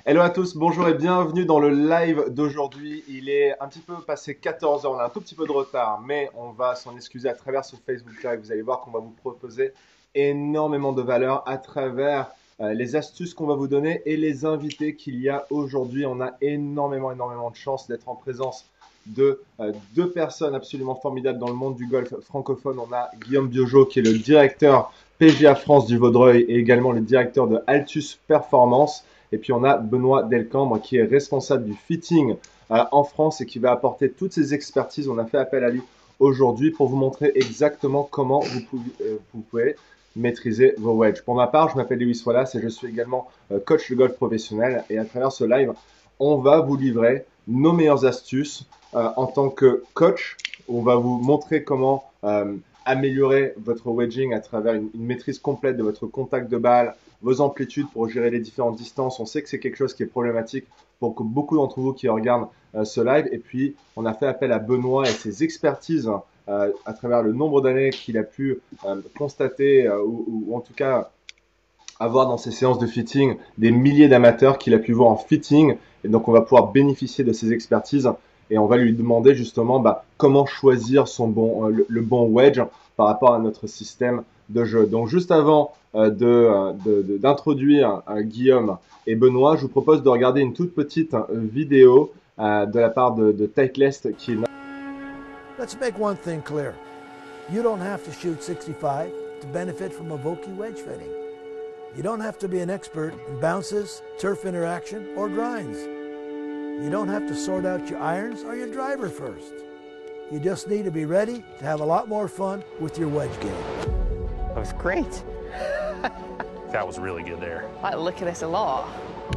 Hello à tous, bonjour et bienvenue dans le live d'aujourd'hui. Il est un petit peu passé 14 heures, on a un tout petit peu de retard, mais on va s'en excuser à travers ce Facebook Live. Vous allez voir qu'on va vous proposer énormément de valeur à travers les astuces qu'on va vous donner et les invités qu'il y a aujourd'hui. On a énormément de chance d'être en présence de deux personnes absolument formidables dans le monde du golf francophone. On a Guillaume Biojo qui est le directeur PGA France du Vaudreuil et également le directeur de Altus Performance. Et puis on a Benoît Delcambre qui est responsable du fitting en France et qui va apporter toutes ses expertises. On a fait appel à lui aujourd'hui pour vous montrer exactement comment vous pouvez maîtriser vos wedges. Pour ma part, je m'appelle Lewis Wallace et je suis également coach de golf professionnel. Et à travers ce live, on va vous livrer nos meilleures astuces en tant que coach. On va vous montrer comment améliorer votre wedging à travers une maîtrise complète de votre contact de balle, vos amplitudes pour gérer les différentes distances. On sait que c'est quelque chose qui est problématique pour beaucoup d'entre vous qui regardent ce live. Et puis, on a fait appel à Benoît et ses expertises à travers le nombre d'années qu'il a pu constater ou en tout cas avoir dans ses séances de fitting des milliers d'amateurs qu'il a pu voir en fitting. Et donc, on va pouvoir bénéficier de ses expertises et on va lui demander justement comment choisir le bon wedge par rapport à notre système de jeu. Donc juste avant d'introduire Guillaume et Benoît, je vous propose de regarder une toute petite vidéo de la part de Titleist qui est... Let's make one thing clear. You don't have to shoot 65 to benefit from a Vokey wedge fitting. You don't have to be an expert in bounces, turf interaction, or grinds. You don't have to sort out your irons or your driver first. You just need to be ready to have a lot more fun with your wedge game. That was great. That was really good there. I look at this a lot.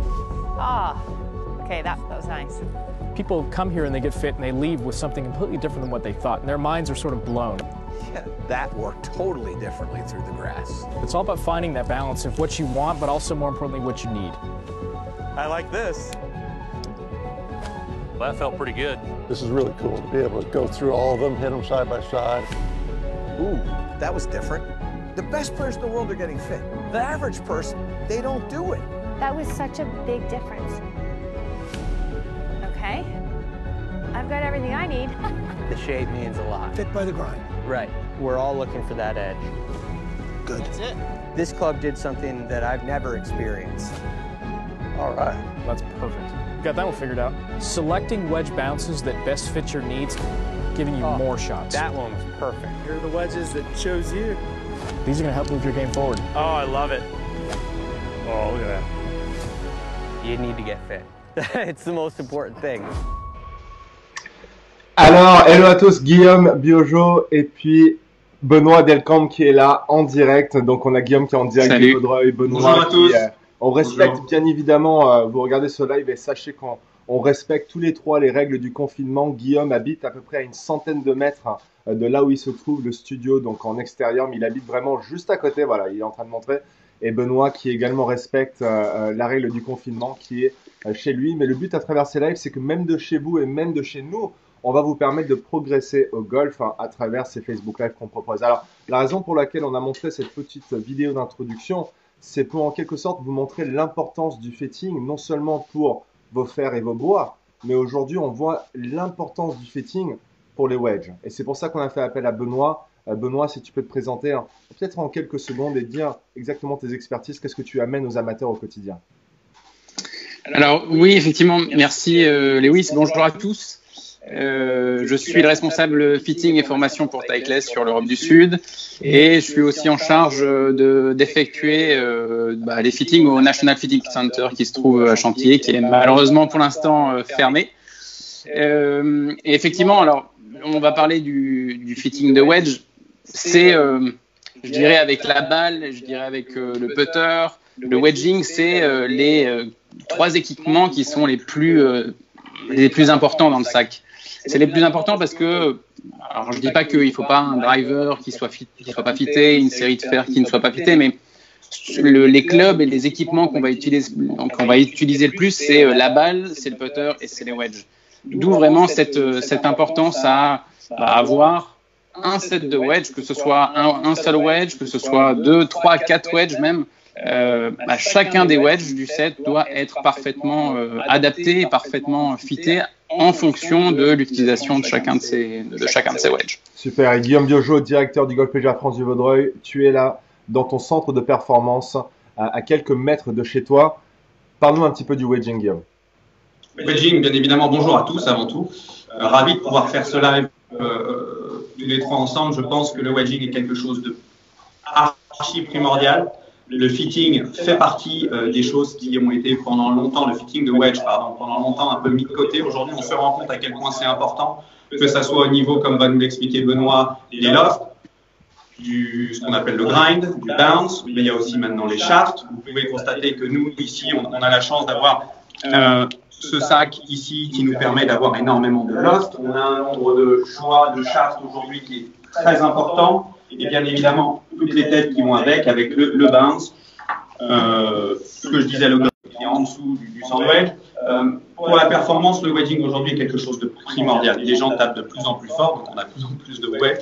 Okay, that was nice. People come here and they get fit and they leave with something completely different than what they thought, and their minds are sort of blown. Yeah, that worked totally differently through the grass. It's all about finding that balance of what you want, but also more importantly, what you need. I like this. Well, that felt pretty good. This is really cool to be able to go through all of them, hit them side by side. Ooh, that was different. The best players in the world are getting fit. The average person, they don't do it. That was such a big difference. Okay, I've got everything I need. The shape means a lot. Fit by the grind. Right. We're all looking for that edge. Good. That's it. This club did something that I've never experienced. All right. That's perfect. Got that one figured out. Selecting wedge bounces that best fit your needs, giving you more shots. That one was perfect. Here are the wedges that chose you. These are going to help move your game forward. Oh, I love it. Oh, look at that. You need to get fit. It's the most important thing. Alors, hello à tous, Guillaume Biojo et puis Benoît Delcambre qui est là en direct. Donc on a Guillaume qui est en direct du Vaudreuil, Benoît. Bonjour à tous. On respecte bien évidemment, vous regardez ce live et sachez qu'on respecte tous les trois les règles du confinement. Guillaume habite à peu près à une centaine de mètres de là où il se trouve, le studio, donc en extérieur, mais il habite vraiment juste à côté, voilà, il est en train de montrer. Et Benoît qui également respecte la règle du confinement qui est chez lui. Mais le but à travers ces lives, c'est que même de chez vous et même de chez nous, on va vous permettre de progresser au golf à travers ces Facebook Live qu'on propose. Alors, la raison pour laquelle on a montré cette petite vidéo d'introduction, c'est pour en quelque sorte vous montrer l'importance du fitting, non seulement pour vos fers et vos bois, mais aujourd'hui on voit l'importance du fitting pour les wedges. Et c'est pour ça qu'on a fait appel à Benoît. Benoît, si tu peux te présenter peut-être en quelques secondes et dire exactement tes expertises, qu'est-ce que tu amènes aux amateurs au quotidien? Alors oui, effectivement, merci Lewis, bonjour à tous. Je suis le responsable fitting et formation pour Titleist sur l'Europe du Sud et je suis aussi en charge d'effectuer les fittings au National Fitting Center qui se trouve à Chantilly, qui est malheureusement pour l'instant fermé. Et effectivement, alors on va parler du fitting de wedge. C'est, je dirais avec la balle, je dirais avec le putter, le wedging, c'est les trois équipements qui sont les plus importants dans le sac. C'est les plus importants parce que, alors je dis pas qu'il faut pas un driver qui soit pas fité, une série de fers qui ne soit pas fité, mais les clubs et les équipements qu'on va utiliser le plus, c'est la balle, c'est le putter et c'est les wedges. D'où vraiment cette importance à avoir un set de wedge, que ce soit un seul wedge, que ce soit 2, 3, 4 wedges même, chacun des wedges du set doit être parfaitement adapté et parfaitement fité en fonction de l'utilisation de chacun de ces wedges. Super. Et Guillaume Biojo, directeur du Golf PGA France du Vaudreuil, tu es là dans ton centre de performance à quelques mètres de chez toi. Parle-nous un petit peu du wedging, Guillaume. Wedging, bien évidemment, bonjour à tous avant tout. Ravi de pouvoir faire ce live tous les trois ensemble. Je pense que le wedging est quelque chose de archi primordial. Le fitting fait partie des choses qui ont été pendant longtemps, le fitting de wedge, pardon, pendant longtemps un peu mis de côté. Aujourd'hui, on se rend compte à quel point c'est important, que ça soit au niveau, comme va nous l'expliquer Benoît, des lofts, ce qu'on appelle le grind, du bounce, mais il y a aussi maintenant les shafts. Vous pouvez constater que nous, ici, on a la chance d'avoir ce sac ici qui nous permet d'avoir énormément de loft. On a un nombre de choix de shafts aujourd'hui qui est très important. Et bien évidemment, toutes les têtes qui vont avec le bounce, ce que je disais, le qui est en dessous du sandwich. Pour la performance, le wedging aujourd'hui est quelque chose de primordial. Les gens tapent de plus en plus fort, donc on a de plus en plus de wedge,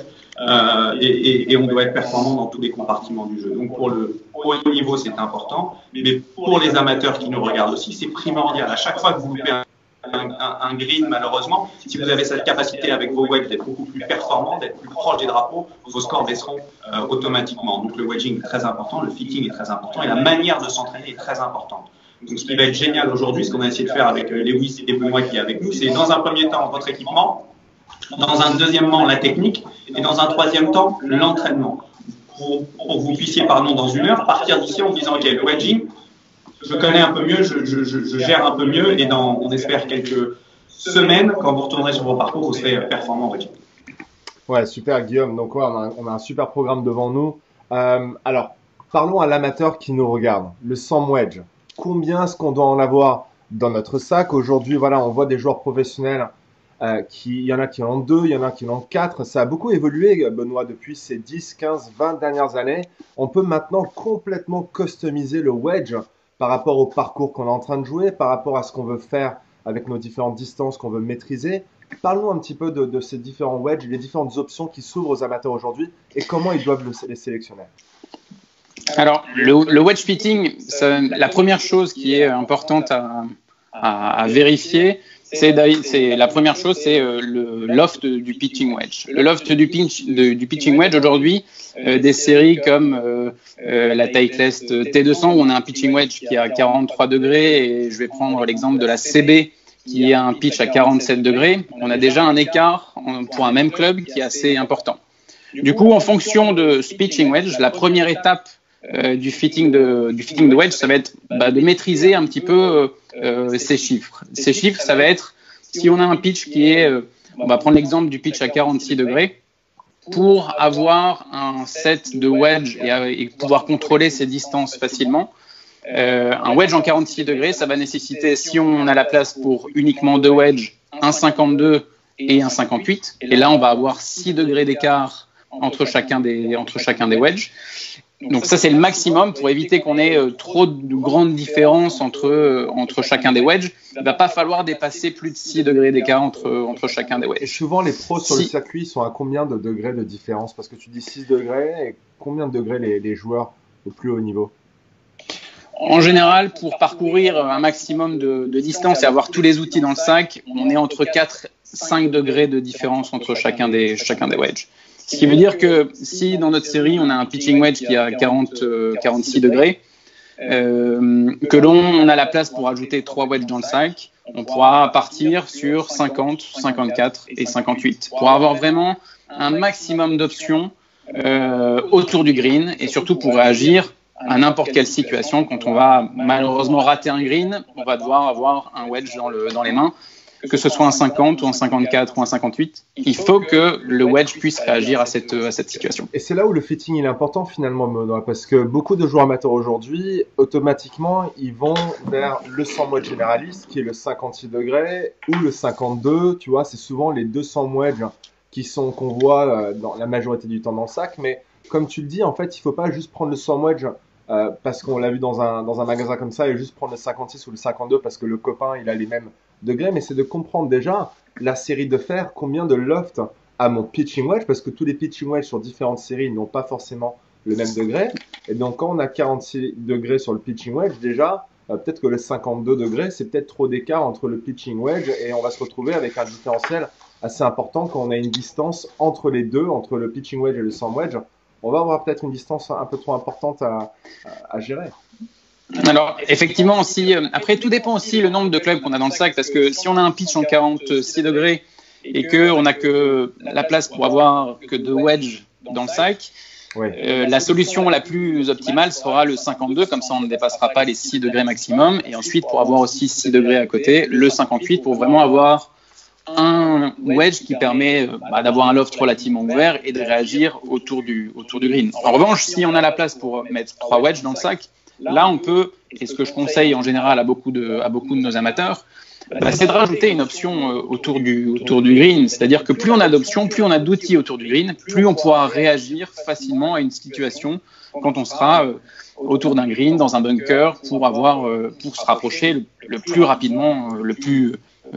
et on doit être performant dans tous les compartiments du jeu. Donc pour le haut niveau, c'est important, mais pour les amateurs qui nous regardent aussi, c'est primordial. À chaque fois que vous loupez un green, malheureusement, si vous avez cette capacité avec vos wedges d'être beaucoup plus performant, d'être plus proche des drapeaux, vos scores baisseront automatiquement. Donc le wedging est très important, le fitting est très important et la manière de s'entraîner est très importante. Donc ce qui va être génial aujourd'hui, ce qu'on a essayé de faire avec Lewis et Benoît qui est avec nous, c'est dans un premier temps votre équipement, dans un deuxièmement la technique et dans un troisième temps l'entraînement. Pour que vous puissiez, dans une heure, partir d'ici en disant ok, le wedging, je connais un peu mieux, je gère un peu mieux et on espère quelques semaines, quand vous retournerez sur vos parcours, vous serez performant en wedging. Ouais, super Guillaume. Donc on a un super programme devant nous. Alors, parlons à l'amateur qui nous regarde. Le Sam wedge, combien est-ce qu'on doit en avoir dans notre sac? Aujourd'hui, voilà, on voit des joueurs professionnels il y en a qui en ont 2, il y en a qui en ont 4. Ça a beaucoup évolué, Benoît, depuis ces 10, 15, 20 dernières années. On peut maintenant complètement customiser le wedge par rapport au parcours qu'on est en train de jouer, par rapport à ce qu'on veut faire avec nos différentes distances qu'on veut maîtriser. Parle-nous un petit peu de ces différents wedges, les différentes options qui s'ouvrent aux amateurs aujourd'hui et comment ils doivent les sélectionner. Alors, le wedge fitting, la première chose qui est importante à vérifier, c'est la première chose, c'est le loft du pitching wedge. Le loft du pitching wedge aujourd'hui, des séries comme la Titleist T200 où on a un pitching wedge qui est à 43 degrés et je vais prendre l'exemple de la CB qui a un pitch à 47 degrés. On a déjà un écart pour un même club qui est assez important. Du coup, en fonction de ce pitching wedge, la première étape du fitting de wedge, ça va être de maîtriser un petit peu ces chiffres. Ces chiffres, ça va être, si on a un pitch qui est, on va prendre l'exemple du pitch à 46 degrés, pour avoir un set de wedge et pouvoir contrôler ses distances facilement, un wedge en 46 degrés, ça va nécessiter, si on a la place pour uniquement 2 wedges, un 52 et un 58, et là on va avoir 6 degrés d'écart entre chacun des wedges. Donc ça c'est le maximum pour éviter qu'on ait trop de grandes différences entre chacun des wedges. Il ne va pas falloir dépasser plus de 6 degrés d'écart entre chacun des wedges. Et souvent les pros sur le circuit sont à combien de degrés de différence? Parce que tu dis 6 degrés, et combien de degrés les joueurs au plus haut niveau? En général, pour parcourir un maximum de distance et avoir tous les outils dans le sac, on est entre 4 et 5 degrés de différence entre chacun des wedges. Ce qui veut dire que si dans notre série, on a un pitching wedge qui a 46 degrés, que l'on a la place pour ajouter 3 wedges dans le sac, on pourra partir sur 50, 54 et 58 pour avoir vraiment un maximum d'options autour du green et surtout pour réagir à n'importe quelle situation. Quand on va malheureusement rater un green, on va devoir avoir un wedge dans les mains. Que ce soit un 50 ou un 54 ou un 58, il faut que le wedge puisse réagir à cette situation. Et c'est là où le fitting il est important finalement, Benoît, parce que beaucoup de joueurs amateurs aujourd'hui, automatiquement, ils vont vers le 100 wedge généraliste, qui est le 56 degrés, ou le 52, tu vois, c'est souvent les 200 wedge qu'on voit dans la majorité du temps dans le sac, mais comme tu le dis, en fait, il ne faut pas juste prendre le 100 wedge parce qu'on l'a vu dans un magasin comme ça et juste prendre le 56 ou le 52 parce que le copain il a les mêmes degrés, mais c'est de comprendre déjà la série de fer, combien de loft a mon pitching wedge, parce que tous les pitching wedge sur différentes séries n'ont pas forcément le même degré. Et donc, quand on a 46 degrés sur le pitching wedge, déjà, peut-être que le 52 degrés, c'est peut-être trop d'écart entre le pitching wedge et on va se retrouver avec un différentiel assez important quand on a une distance entre les deux, entre le pitching wedge et le sand wedge. On va avoir peut-être une distance un peu trop importante à gérer. Alors, effectivement, après, tout dépend aussi le nombre de clubs qu'on a dans le sac, parce que si on a un pitch en 46 degrés et qu'on n'a que la place pour avoir que 2 wedges dans le sac, la solution la plus optimale sera le 52, comme ça on ne dépassera pas les 6 degrés maximum, et ensuite pour avoir aussi 6 degrés à côté, le 58 pour vraiment avoir un wedge qui permet d'avoir un loft relativement ouvert et de réagir autour du green. En revanche, si on a la place pour mettre 3 wedges dans le sac, là on peut, et ce que je conseille en général à beaucoup de nos amateurs, c'est de rajouter une option autour du green. C'est-à-dire que plus on a d'options, plus on a d'outils autour du green, plus on pourra réagir facilement à une situation quand on sera autour d'un green, dans un bunker, pour se rapprocher le plus rapidement, le plus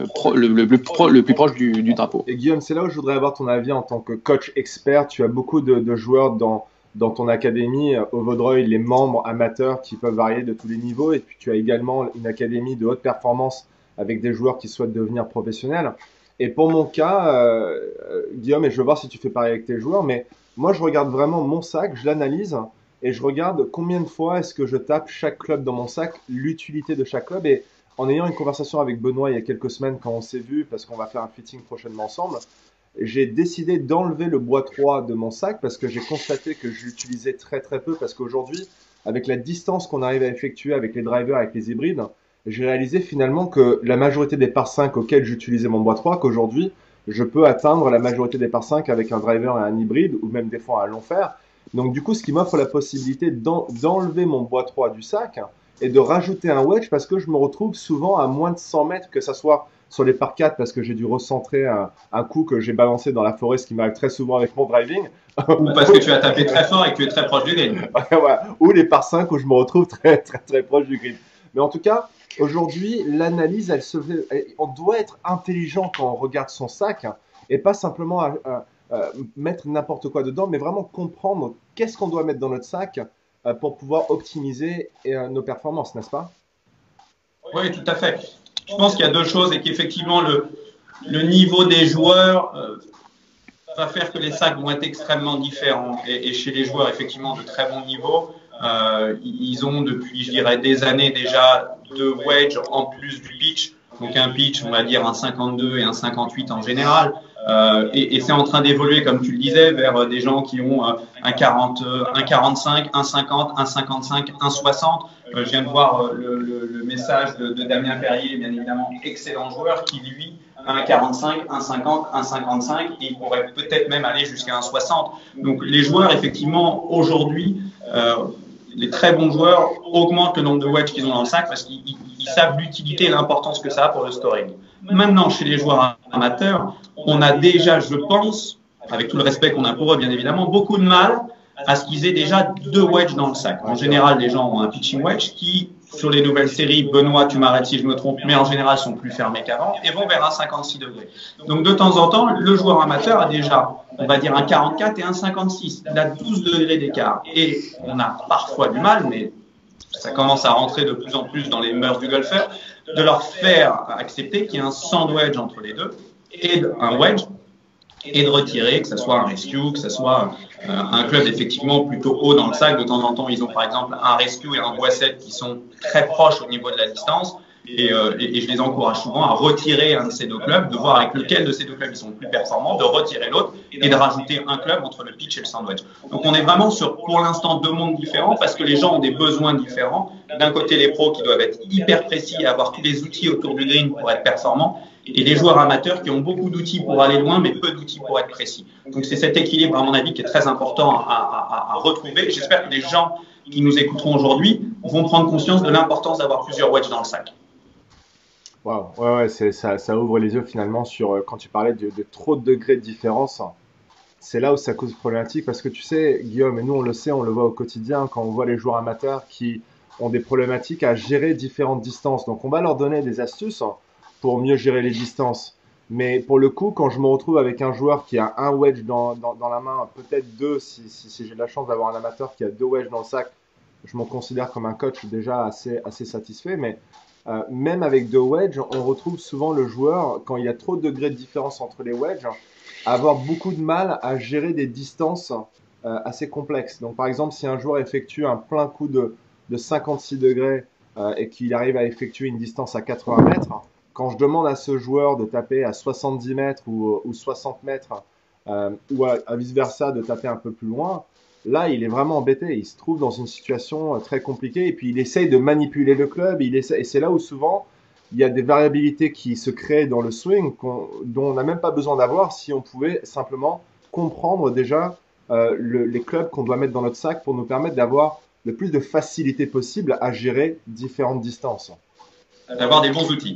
proche du drapeau. Et Guillaume, c'est là où je voudrais avoir ton avis en tant que coach expert. Tu as beaucoup de joueurs dans ton académie au Vaudreuil, les membres amateurs qui peuvent varier de tous les niveaux. Et puis tu as également une académie de haute performance avec des joueurs qui souhaitent devenir professionnels. Et pour mon cas, Guillaume, et je veux voir si tu fais pareil avec tes joueurs, mais moi je regarde vraiment mon sac, je l'analyse et je regarde combien de fois est-ce que je tape chaque club dans mon sac, l'utilité de chaque club. Et en ayant une conversation avec Benoît il y a quelques semaines quand on s'est vu, parce qu'on va faire un fitting prochainement ensemble, j'ai décidé d'enlever le bois 3 de mon sac parce que j'ai constaté que je l'utilisais très très peu, parce qu'aujourd'hui, avec la distance qu'on arrive à effectuer avec les drivers, avec les hybrides, j'ai réalisé finalement que la majorité des par 5 auxquels j'utilisais mon bois 3, qu'aujourd'hui, je peux atteindre la majorité des par 5 avec un driver et un hybride, ou même des fois un long fer. Donc du coup, ce qui m'offre la possibilité d'enlever mon bois 3 du sac et de rajouter un wedge, parce que je me retrouve souvent à moins de 100 mètres, que ça soit sur les par 4 parce que j'ai dû recentrer un coup que j'ai balancé dans la forêt, ce qui m'arrive très souvent avec mon driving. Ou parce que tu as tapé très fort et que tu es très proche du green. Voilà. Ou les par 5 où je me retrouve très très très proche du green. Mais en tout cas, aujourd'hui, l'analyse, on doit être intelligent quand on regarde son sac et pas simplement mettre n'importe quoi dedans, mais vraiment comprendre qu'est-ce qu'on doit mettre dans notre sac pour pouvoir optimiser nos performances, n'est-ce pas? Oui, tout à fait. Je pense qu'il y a deux choses et qu'effectivement, le niveau des joueurs va faire que les sacs vont être extrêmement différents. Et chez les joueurs, effectivement, de très bon niveau, ils ont depuis, je dirais, des années déjà 2 wedges en plus du pitch. Donc un pitch, on va dire un 52 et un 58 en général. Et c'est en train d'évoluer, comme tu le disais, vers des gens qui ont un 40, un 45, un 50, un 55, un 60. Je viens de voir le message de Damien Perrier, bien évidemment, excellent joueur, qui lui a un 45, un 50, un 55, et il pourrait peut-être même aller jusqu'à un 60. Donc les joueurs, effectivement, aujourd'hui, les très bons joueurs augmentent le nombre de wedges qu'ils ont dans le sac parce qu'ils savent l'utilité et l'importance que ça a pour le scoring. Maintenant, chez les joueurs amateurs, on a déjà, je pense, avec tout le respect qu'on a pour eux, bien évidemment, beaucoup de mal à ce qu'ils aient déjà 2 wedges dans le sac. En général, les gens ont un pitching wedge qui, sur les nouvelles séries, Benoît, tu m'arrêtes si je me trompe, mais en général sont plus fermés qu'avant et vont vers un 56 degrés. Donc de temps en temps, le joueur amateur a déjà, on va dire, un 44 et un 56. Il a 12 degrés d'écart. Et on a parfois du mal, mais ça commence à rentrer de plus en plus dans les mœurs du golfeur, de leur faire accepter qu'il y a un sand wedge entre les deux et un wedge, et de retirer, que ce soit un rescue, que ce soit un club effectivement plutôt haut dans le sac. De temps en temps, ils ont par exemple un rescue et un bois 7 qui sont très proches au niveau de la distance. Et je les encourage souvent à retirer un de ces 2 clubs, de voir avec lequel de ces 2 clubs ils sont le plus performants, de retirer l'autre et de rajouter un club entre le pitch et le sandwich. Donc on est vraiment sur, pour l'instant, 2 mondes différents parce que les gens ont des besoins différents. D'un côté, les pros qui doivent être hyper précis et avoir tous les outils autour du green pour être performants, et les joueurs amateurs qui ont beaucoup d'outils pour aller loin mais peu d'outils pour être précis. Donc c'est cet équilibre, à mon avis, qui est très important à retrouver. J'espère que les gens qui nous écouteront aujourd'hui vont prendre conscience de l'importance d'avoir plusieurs wedges dans le sac. Waouh, ouais, ça ouvre les yeux finalement sur quand tu parlais de trop de degrés de différence. C'est là où ça cause problématique parce que tu sais, Guillaume, et nous on le sait, on le voit au quotidien quand on voit les joueurs amateurs qui ont des problématiques à gérer différentes distances. Donc on va leur donner des astuces pour mieux gérer les distances. Mais pour le coup, quand je me retrouve avec un joueur qui a un wedge dans la main, peut-être 2 si j'ai de la chance d'avoir un amateur qui a 2 wedges dans le sac je m'en considère comme un coach déjà assez satisfait, mais même avec 2 wedges, on retrouve souvent le joueur, quand il y a trop de degrés de différence entre les wedges, à avoir beaucoup de mal à gérer des distances assez complexes. Donc par exemple, si un joueur effectue un plein coup de 56 degrés et qu'il arrive à effectuer une distance à 80 mètres, quand je demande à ce joueur de taper à 70 mètres ou 60 mètres, ou à vice-versa de taper un peu plus loin, là, il est vraiment embêté. Il se trouve dans une situation très compliquée et puis il essaye de manipuler le club. Et c'est là où souvent, il y a des variabilités qui se créent dans le swing dont on n'a même pas besoin d'avoir si on pouvait simplement comprendre déjà les clubs qu'on doit mettre dans notre sac pour nous permettre d'avoir le plus de facilité possible à gérer différentes distances. D'avoir des bons outils.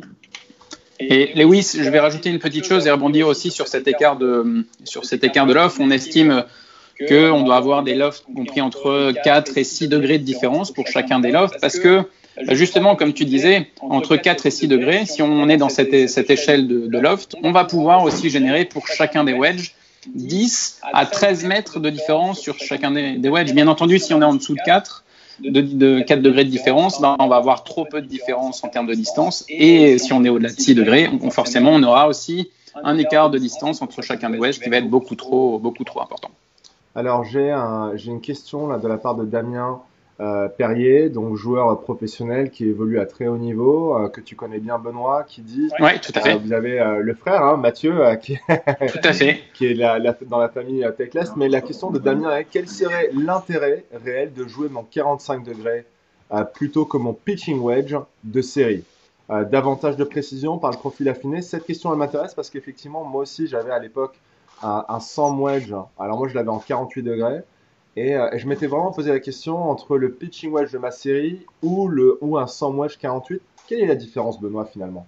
Et Lewis, je vais rajouter une petite chose et rebondir aussi sur cet écart de loft. On estime qu'on doit avoir des lofts compris entre 4 et 6 degrés de différence pour chacun des lofts parce que, justement, comme tu disais, entre 4 et 6 degrés, si on est dans cette échelle de loft, on va pouvoir aussi générer pour chacun des wedges 10 à 13 mètres de différence sur chacun des wedges. Bien entendu, si on est en dessous de 4 degrés de différence, ben, on va avoir trop peu de différence en termes de distance. Et si on est au-delà de 6 degrés, forcément, on aura aussi un écart de distance entre chacun des wedges qui va être beaucoup trop important. Alors, j'ai une question là, de la part de Damien Perrier, donc joueur professionnel qui évolue à très haut niveau, que tu connais bien, Benoît, qui dit... Oui, tout à fait. Vous avez le frère, hein, Mathieu, qui, tout à fait. qui est dans la famille Techless. Mais la question de Damien est, quel serait l'intérêt réel de jouer mon 45 degrés plutôt que mon pitching wedge de série? Davantage de précision par le profil affiné. Cette question, elle m'intéresse parce qu'effectivement, moi aussi, j'avais à l'époque un 100 wedge. Alors moi, je l'avais en 48 degrés. Et je m'étais vraiment posé la question entre le pitching wedge de ma série ou un 100 wedge 48. Quelle est la différence, Benoît, finalement?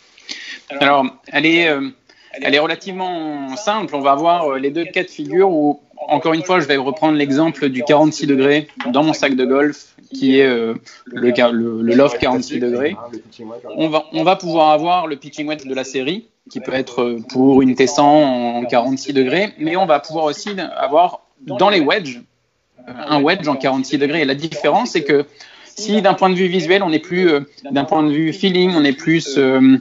Alors, elle est relativement simple. On va avoir les deux cas de figure où, encore une fois, je vais reprendre l'exemple du 46 degrés dans mon sac de golf, qui est le loft 46 degrés. On va pouvoir avoir le pitching wedge de la série, qui peut être pour une T100 en 46 degrés, mais on va pouvoir aussi avoir dans les wedges, un wedge en 46 degrés. Et la différence, c'est que si d'un point de vue visuel, on n'est plus, d'un point de vue feeling, on est plus,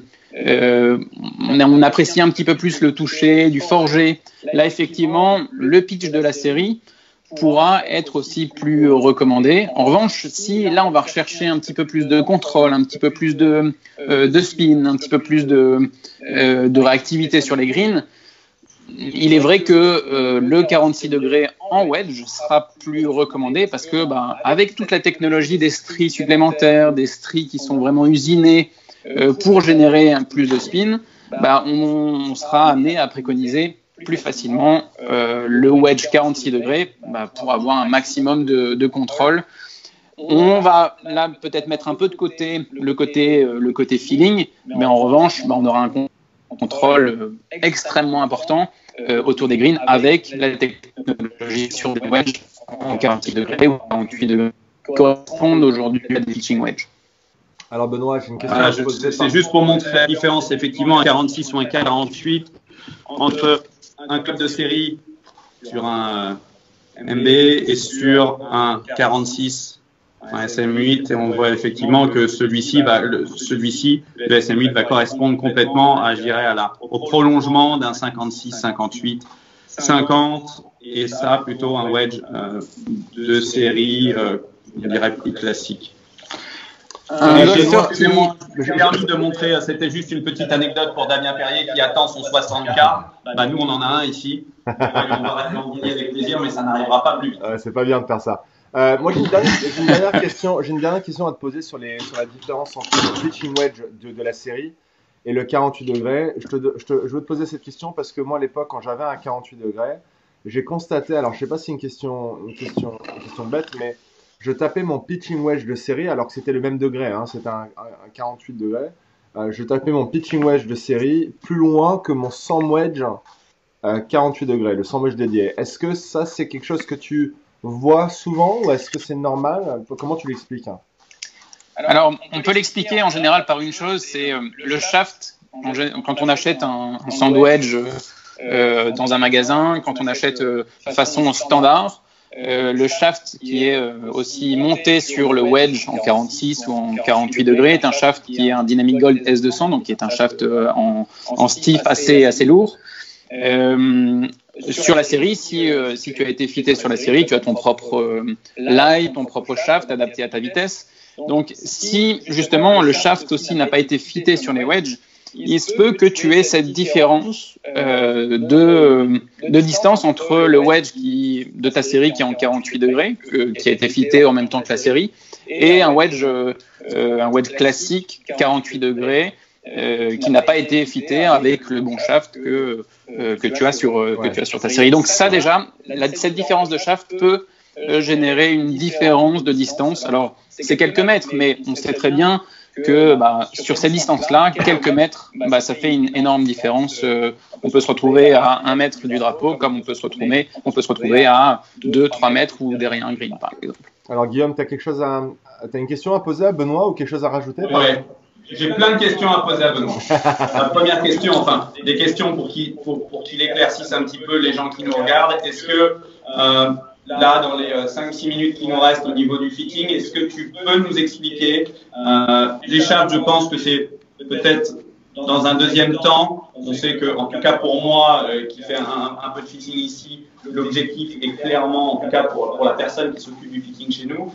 on apprécie un petit peu plus le toucher, du forgé. Là, effectivement, le pitch de la série pourra être aussi plus recommandé. En revanche, si là, on va rechercher un petit peu plus de contrôle, un petit peu plus de spin, un petit peu plus de réactivité sur les greens, il est vrai que le 46 degrés en wedge sera plus recommandé parce que, avec toute la technologie des stries supplémentaires, des stries qui sont vraiment usinées pour générer plus de spin, on sera amené à préconiser plus facilement le wedge 46 degrés pour avoir un maximum de contrôle. On va là peut-être mettre un peu de côté le côté feeling, mais en revanche, on aura un contrôle extrêmement important autour des greens avec la technologie sur des wedges en 46 degrés ou 48 degrés qui correspondent aujourd'hui à des pitching wedges. Alors Benoît, j'ai une question. C'est juste pour montrer la différence, effectivement, un 46 ou un 48 entre un club de série sur un MB et sur un 46, un SM8, et on voit effectivement que celui-ci, le SM8 va correspondre complètement à, je dirais, au prolongement d'un 56, 58, 50, et ça plutôt un wedge de série, je dirais, plus classique. J'ai permis de montrer, c'était juste une petite anecdote pour Damien Perrier qui attend son 60K. Nous, on en a un ici. On va l'envoyer avec plaisir, mais ça n'arrivera pas plus vite. C'est pas bien de faire ça. Moi, j'ai une dernière question à te poser sur la différence entre le pitching wedge de la série et le 48 degrés. Je veux te poser cette question parce que moi, à l'époque, quand j'avais un 48 degrés, j'ai constaté, alors je sais pas si c'est une question bête, mais je tapais mon pitching wedge de série alors que c'était le même degré, c'était un 48 degrés. Je tapais mon pitching wedge de série plus loin que mon 100 wedge 48 degrés, le 100 wedge dédié. Est-ce que ça, c'est quelque chose que tu vois souvent ou est-ce que c'est normal? Comment tu l'expliques? Alors, on peut l'expliquer en général par une chose, c'est le shaft. Quand on achète un sand wedge dans un magasin, quand on achète façon standard, le shaft qui est aussi monté sur le wedge en 46 ou en 48 degrés est un shaft qui est un Dynamic Gold S200, donc qui est un shaft en stiff assez lourd. Sur la série, si tu as été fité sur la série, tu as ton propre lie, ton propre shaft adapté à ta vitesse. Donc, si justement le shaft aussi n'a pas été fité sur les wedges, il se peut que tu aies cette différence de distance entre le wedge de ta série qui est en 48 degrés, qui a été fité en même temps que la série, et un wedge classique 48 degrés qui n'a pas été fité avec le bon shaft que tu as sur ta série. Donc ça déjà, cette différence de shaft peut générer une différence de distance. Alors c'est quelques mètres, mais on sait très bien que sur cette distance-là, quelques mètres, ça fait une énorme différence. On peut se retrouver à 1 mètre du drapeau, comme on peut se retrouver à 2-3 mètres ou derrière un green, par exemple. Alors Guillaume, t'as une question à poser à Benoît ou quelque chose à rajouter? Ouais. J'ai plein de questions à poser à Benoît. La première question, enfin, des questions pour qu'il éclaircisse un petit peu les gens qui nous regardent. Est-ce que là, dans les 5-6 minutes qui nous restent au niveau du fitting, est-ce que tu peux nous expliquer les shafts? Je pense que c'est peut-être dans un deuxième temps. On sait que, en tout cas pour moi, qui fait un peu de fitting ici, l'objectif est clairement, en tout cas pour la personne qui s'occupe du fitting chez nous,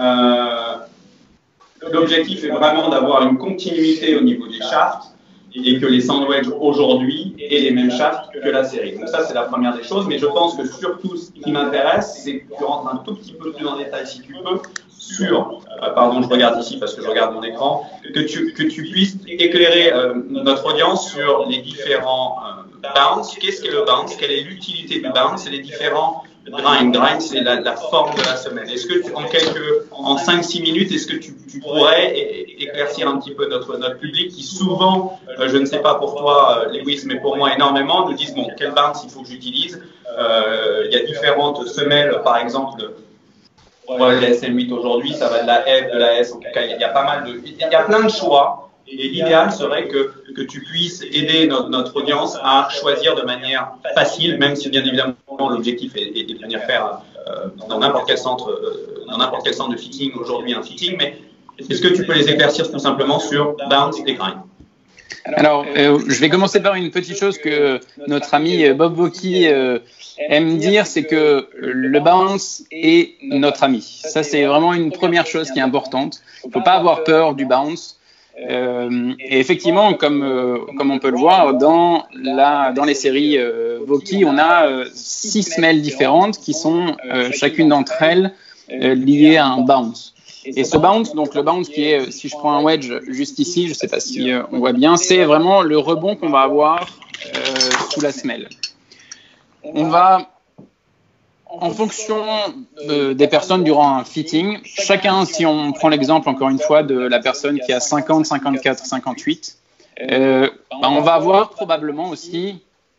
l'objectif est vraiment d'avoir une continuité au niveau des shafts et que les sandwedges aujourd'hui aient les mêmes shafts que la série. Donc ça, c'est la première des choses. Mais je pense que surtout, ce qui m'intéresse, c'est que tu rentres un tout petit peu plus en détail, si tu peux, sur, pardon, je regarde ici parce que je regarde mon écran, que tu puisses éclairer notre audience sur les différents bounce. Qu'est-ce qu'est le bounce? Quelle est l'utilité du bounce et les différents grind, c'est la forme de la semelle. Est-ce que en 5-6 minutes, est-ce que tu pourrais éclaircir un petit peu notre public qui souvent, je ne sais pas pour toi, Lewis, mais pour moi énormément, nous disent bon, quel bounce il faut que j'utilise. Il y a différentes semelles, par exemple, pour la SM8 aujourd'hui, ça va de la F, de la S, en tout cas, il y a plein de choix. Et l'idéal serait que tu puisses aider notre audience à choisir de manière facile, même si bien évidemment l'objectif est de venir faire dans n'importe quel centre de fitting aujourd'hui un fitting, mais est-ce que tu peux les éclaircir tout simplement sur bounce et grind? Alors, je vais commencer par une petite chose que notre ami Bob Vokey aime dire, c'est que le bounce est notre ami. Ça, c'est vraiment une première chose qui est importante. Il ne faut pas avoir peur du bounce. Et effectivement, comme on peut le voir dans les séries Vokey, on a 6 semelles différentes qui sont chacune d'entre elles liées à un bounce. Et ce bounce, donc le bounce qui est, si je prends un wedge juste ici, je ne sais pas si on voit bien, c'est vraiment le rebond qu'on va avoir sous la semelle. On va, en fonction des personnes durant un fitting, chacun, si on prend l'exemple encore une fois de la personne qui a 50, 54, 58, on va avoir probablement aussi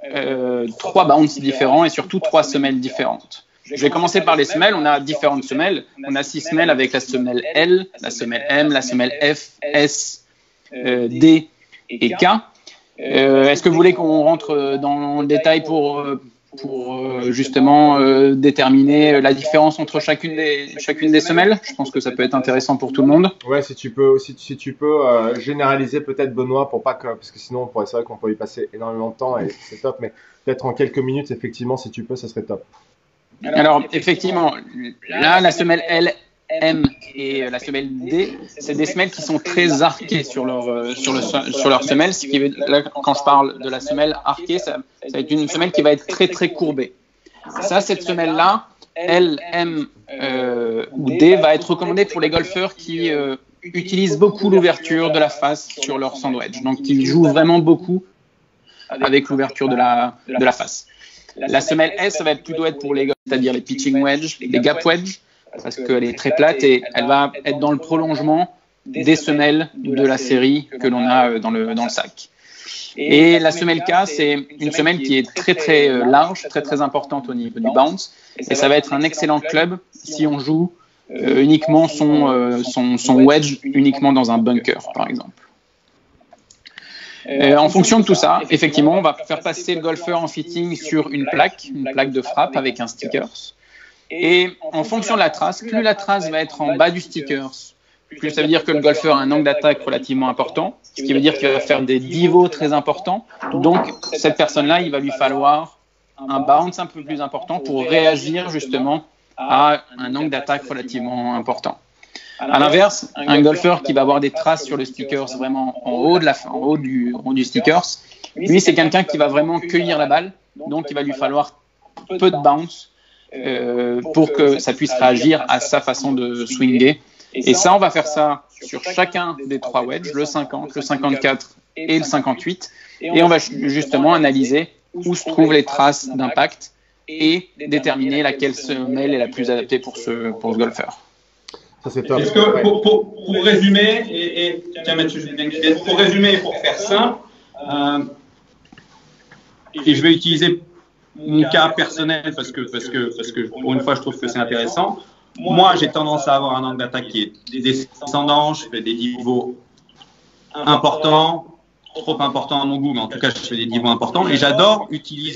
3 bounces différents et surtout 3 semelles différentes. Je vais commencer par les semelles. On a différentes semelles. On a 6 semelles avec la semelle L, la semelle M, la semelle F, S, D et K. Est-ce que vous voulez qu'on rentre dans le détail pour justement déterminer la différence entre chacune des semelles? Je pense que ça peut être intéressant pour tout le monde. Ouais, si tu peux généraliser peut-être, Benoît, parce que sinon c'est vrai qu'on peut y passer énormément de temps et c'est top, mais peut-être en quelques minutes, effectivement, si tu peux, ça serait top. Alors, effectivement, là, la semelle L, M et la semelle D, c'est des semelles qui sont très arquées sur leur semelle. Ce qui veut, là, quand je parle de la semelle arquée, ça va être une semelle qui va être très très courbée. Cette semelle-là, L, M ou D, va être recommandée pour les golfeurs qui utilisent beaucoup l'ouverture de la face sur leur sandwich. Donc, qui jouent vraiment beaucoup avec l'ouverture de la face. La semelle S, ça va plutôt être pour les golfeurs, c'est-à-dire les pitching wedge, les gap wedge, parce qu'elle est très plate et elle va être dans le prolongement des semelles de la série que l'on a dans le sac. Et la semelle K, c'est une semelle qui est très très large, très très importante au niveau du bounce, et ça va être un excellent club si on joue uniquement son wedge uniquement dans un bunker, par exemple. En fonction de tout ça, effectivement, on va faire passer le golfeur en fitting sur une plaque de frappe avec un stickers. Et en fonction de la trace, plus la trace va être en bas du stickers, plus ça veut dire que le golfeur a un angle d'attaque relativement important, ce qui veut dire qu'il va faire des divots très importants. Donc, cette personne-là, il va lui falloir un bounce un peu plus important pour réagir justement à un angle d'attaque relativement important. À l'inverse, un golfeur qui va avoir des traces sur le stickers vraiment en haut du stickers, lui, c'est quelqu'un qui va vraiment cueillir la balle, donc il va lui falloir peu de bounce pour que ça puisse réagir à sa façon de swinger. Et ça, on va faire ça sur chacun des 3 wedges, le 50, le 54 et le 58. Et on va justement analyser où se trouvent les traces d'impact et déterminer laquelle semelle est la plus adaptée pour ce golfeur. Ça, c'est top. Est-ce que pour résumer, tiens Mathieu, je veux bien que tu viennes. Pour résumer et pour faire simple, et je vais utiliser mon cas personnel parce que pour une fois, je trouve que c'est intéressant. Moi, j'ai tendance à avoir un angle d'attaque qui est descendant, je fais des niveaux importants, trop importants à mon goût, mais en tout cas, je fais des niveaux importants et j'adore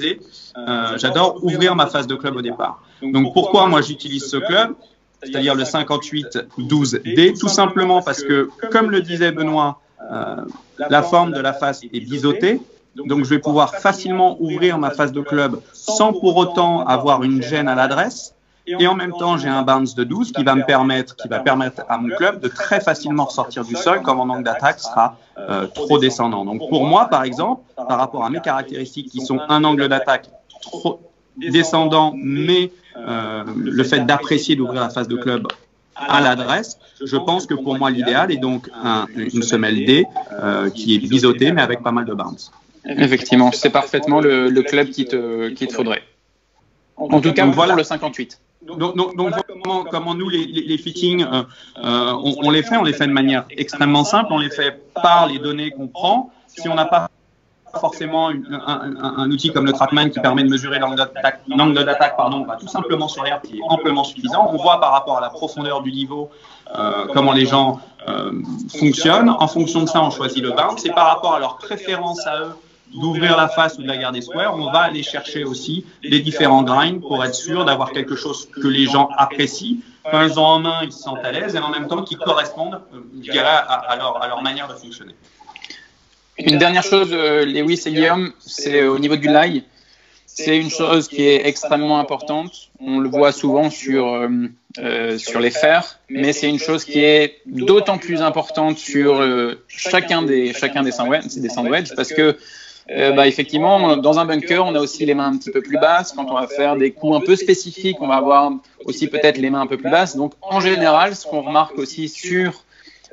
ouvrir ma phase de club au départ. Donc, pourquoi moi j'utilise ce club, c'est-à-dire le 58-12D, tout simplement parce que, comme le disait Benoît, la forme de la face est bisotée. Donc, je vais pouvoir facilement ouvrir ma phase de club sans pour autant avoir une gêne à l'adresse. Et en même temps, j'ai un bounce de 12 qui va permettre à mon club de très facilement ressortir du sol quand mon angle d'attaque sera trop descendant. Donc, pour moi, par exemple, par rapport à mes caractéristiques qui sont un angle d'attaque trop descendant, mais le fait d'apprécier d'ouvrir la phase de club à l'adresse, je pense que pour moi, l'idéal est donc une semelle D qui est bisotée, mais avec pas mal de bounce. Effectivement, c'est parfaitement le club qu'il te faudrait. En tout cas, donc, voilà le 58. Donc comment nous, les fittings, on les fait de manière extrêmement simple. On les fait par les données qu'on prend. Si on n'a pas forcément un outil comme le TrackMan qui permet de mesurer l'angle d'attaque, on va tout simplement sur l'air qui est amplement suffisant. On voit par rapport à la profondeur du niveau comment les gens fonctionnent. En fonction de ça, on choisit le bounce. Et par rapport à leur préférence à eux d'ouvrir la face ou de la garder square, on va aller chercher aussi les différents grinds pour être sûr d'avoir quelque chose que les gens apprécient. Quand ils ont en main, ils se sentent à l'aise et en même temps qui correspondent, je dirais, à leur manière de fonctionner. Une dernière chose, Lewis et Guillaume, c'est au niveau du lie. C'est une chose qui est extrêmement importante. On le voit souvent sur les fers, mais c'est une chose qui est d'autant plus importante sur chacun des sandwedges parce que effectivement, dans un bunker, on a aussi les mains un petit peu plus basses. Quand on va faire des coups un peu spécifiques, on va avoir aussi peut-être les mains un peu plus basses. Donc, en général, ce qu'on remarque aussi sur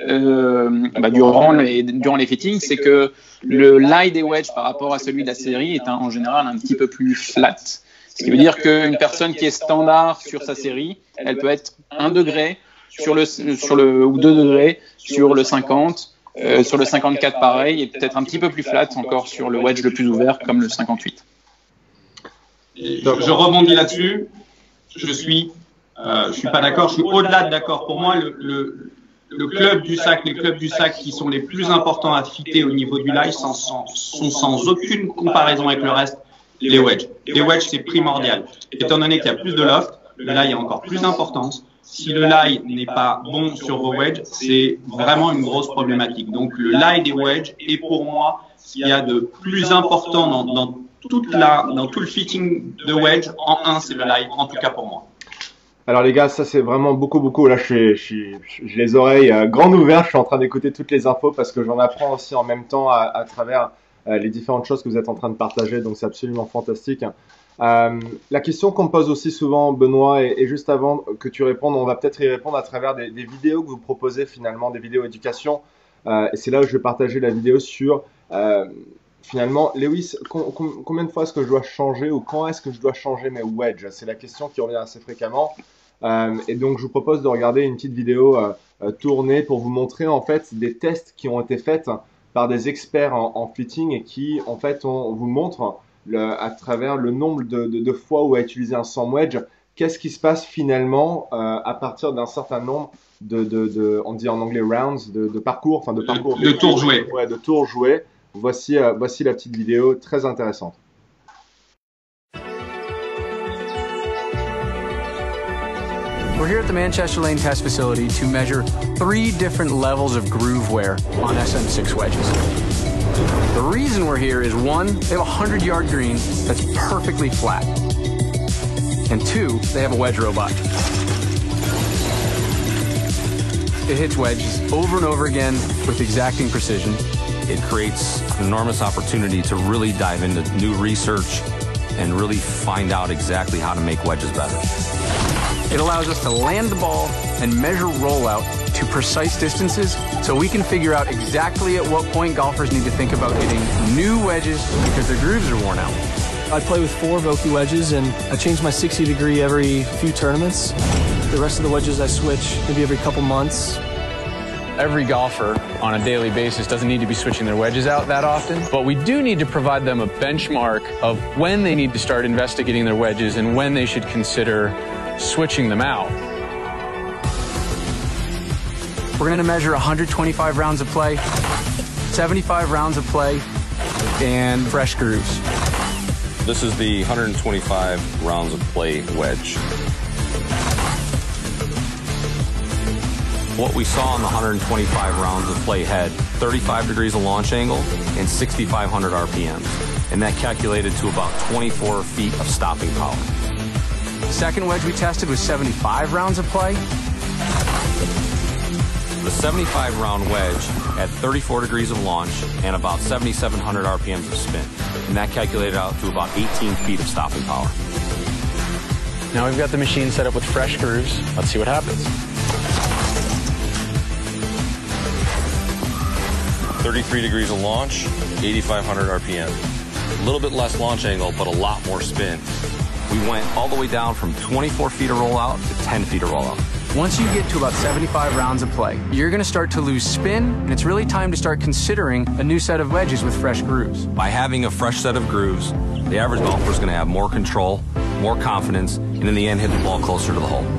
durant les fittings, c'est que le lie des wedges par rapport à celui de la série est en général un petit peu plus flat. Ce qui veut dire qu'une personne qui est standard sur sa série, elle peut être 1 degré ou 2 degrés sur le 50. Sur le 54, pareil, et peut-être un petit peu plus flat encore sur le wedge le plus ouvert, comme le 58. Je rebondis là-dessus. Je suis pas d'accord. Je suis au-delà de d'accord. Pour moi, les clubs du sac qui sont les plus importants à fitter au niveau du lie sont sans aucune comparaison avec le reste, les wedges. Les wedges, c'est primordial. Étant donné qu'il y a plus de loft, le lie a encore plus d'importance. Si le lie n'est pas bon sur vos wedges, c'est vraiment une grosse problématique. Donc, le lie des wedges est pour moi ce qu'il y a de plus important dans tout le fitting de wedge. En un, c'est le lie, en tout cas pour moi. Alors les gars, ça c'est vraiment beaucoup. Là, j'ai les oreilles grandes ouvertes. Je suis en train d'écouter toutes les infos parce que j'en apprends aussi en même temps à travers les différentes choses que vous êtes en train de partager. Donc, c'est absolument fantastique. La question qu'on me pose aussi souvent, Benoît, et juste avant que tu répondes, on va peut-être y répondre à travers des vidéos que vous proposez finalement, des vidéos éducation. Et c'est là où je vais partager la vidéo sur finalement, Lewis, combien de fois est-ce que je dois changer ou quand est-ce que je dois changer mes wedges? C'est la question qui revient assez fréquemment. Et donc, je vous propose de regarder une petite vidéo tournée pour vous montrer en fait des tests qui ont été faits par des experts en fitting et qui en fait on vous montre à travers le nombre de fois où on a utilisé un sand wedge, qu'est-ce qui se passe finalement à partir d'un certain nombre on dit en anglais rounds, de parcours, enfin de parcours. De tours joués. Ouais, de tours joués. Voici la petite vidéo très intéressante. We're here at the Manchester Lane test facility to measure 3 different levels of groove wear on SM6 wedges. The reason we're here is 1, they have a 100-yard green that's perfectly flat. And 2, they have a wedge robot. It hits wedges over and over again with exacting precision. It creates an enormous opportunity to really dive into new research and really find out exactly how to make wedges better. It allows us to land the ball and measure rollout to precise distances so we can figure out exactly at what point golfers need to think about hitting new wedges because their grooves are worn out. I play with 4 Vokey wedges and I change my 60 degree every few tournaments. The rest of the wedges I switch maybe every couple months. Every golfer on a daily basis doesn't need to be switching their wedges out that often, but we do need to provide them a benchmark of when they need to start investigating their wedges and when they should consider switching them out. We're going to measure 125 rounds of play, 75 rounds of play, and fresh grooves. This is the 125 rounds of play wedge. What we saw in the 125 rounds of play had 35 degrees of launch angle and 6,500 RPMs, and that calculated to about 24 feet of stopping power. The second wedge we tested was 75 rounds of play. The 75 round wedge had 34 degrees of launch and about 7,700 RPMs of spin, and that calculated out to about 18 feet of stopping power. Now we've got the machine set up with fresh grooves. Let's see what happens. 33 degrees of launch, 8,500 RPM. A little bit less launch angle, but a lot more spin. We went all the way down from 24 feet of rollout to 10 feet of rollout. Once you get to about 75 rounds of play, you're going to start to lose spin, and it's really time to start considering a new set of wedges with fresh grooves. By having a fresh set of grooves, the average golfer is going to have more control, more confidence, and in the end hit the ball closer to the hole.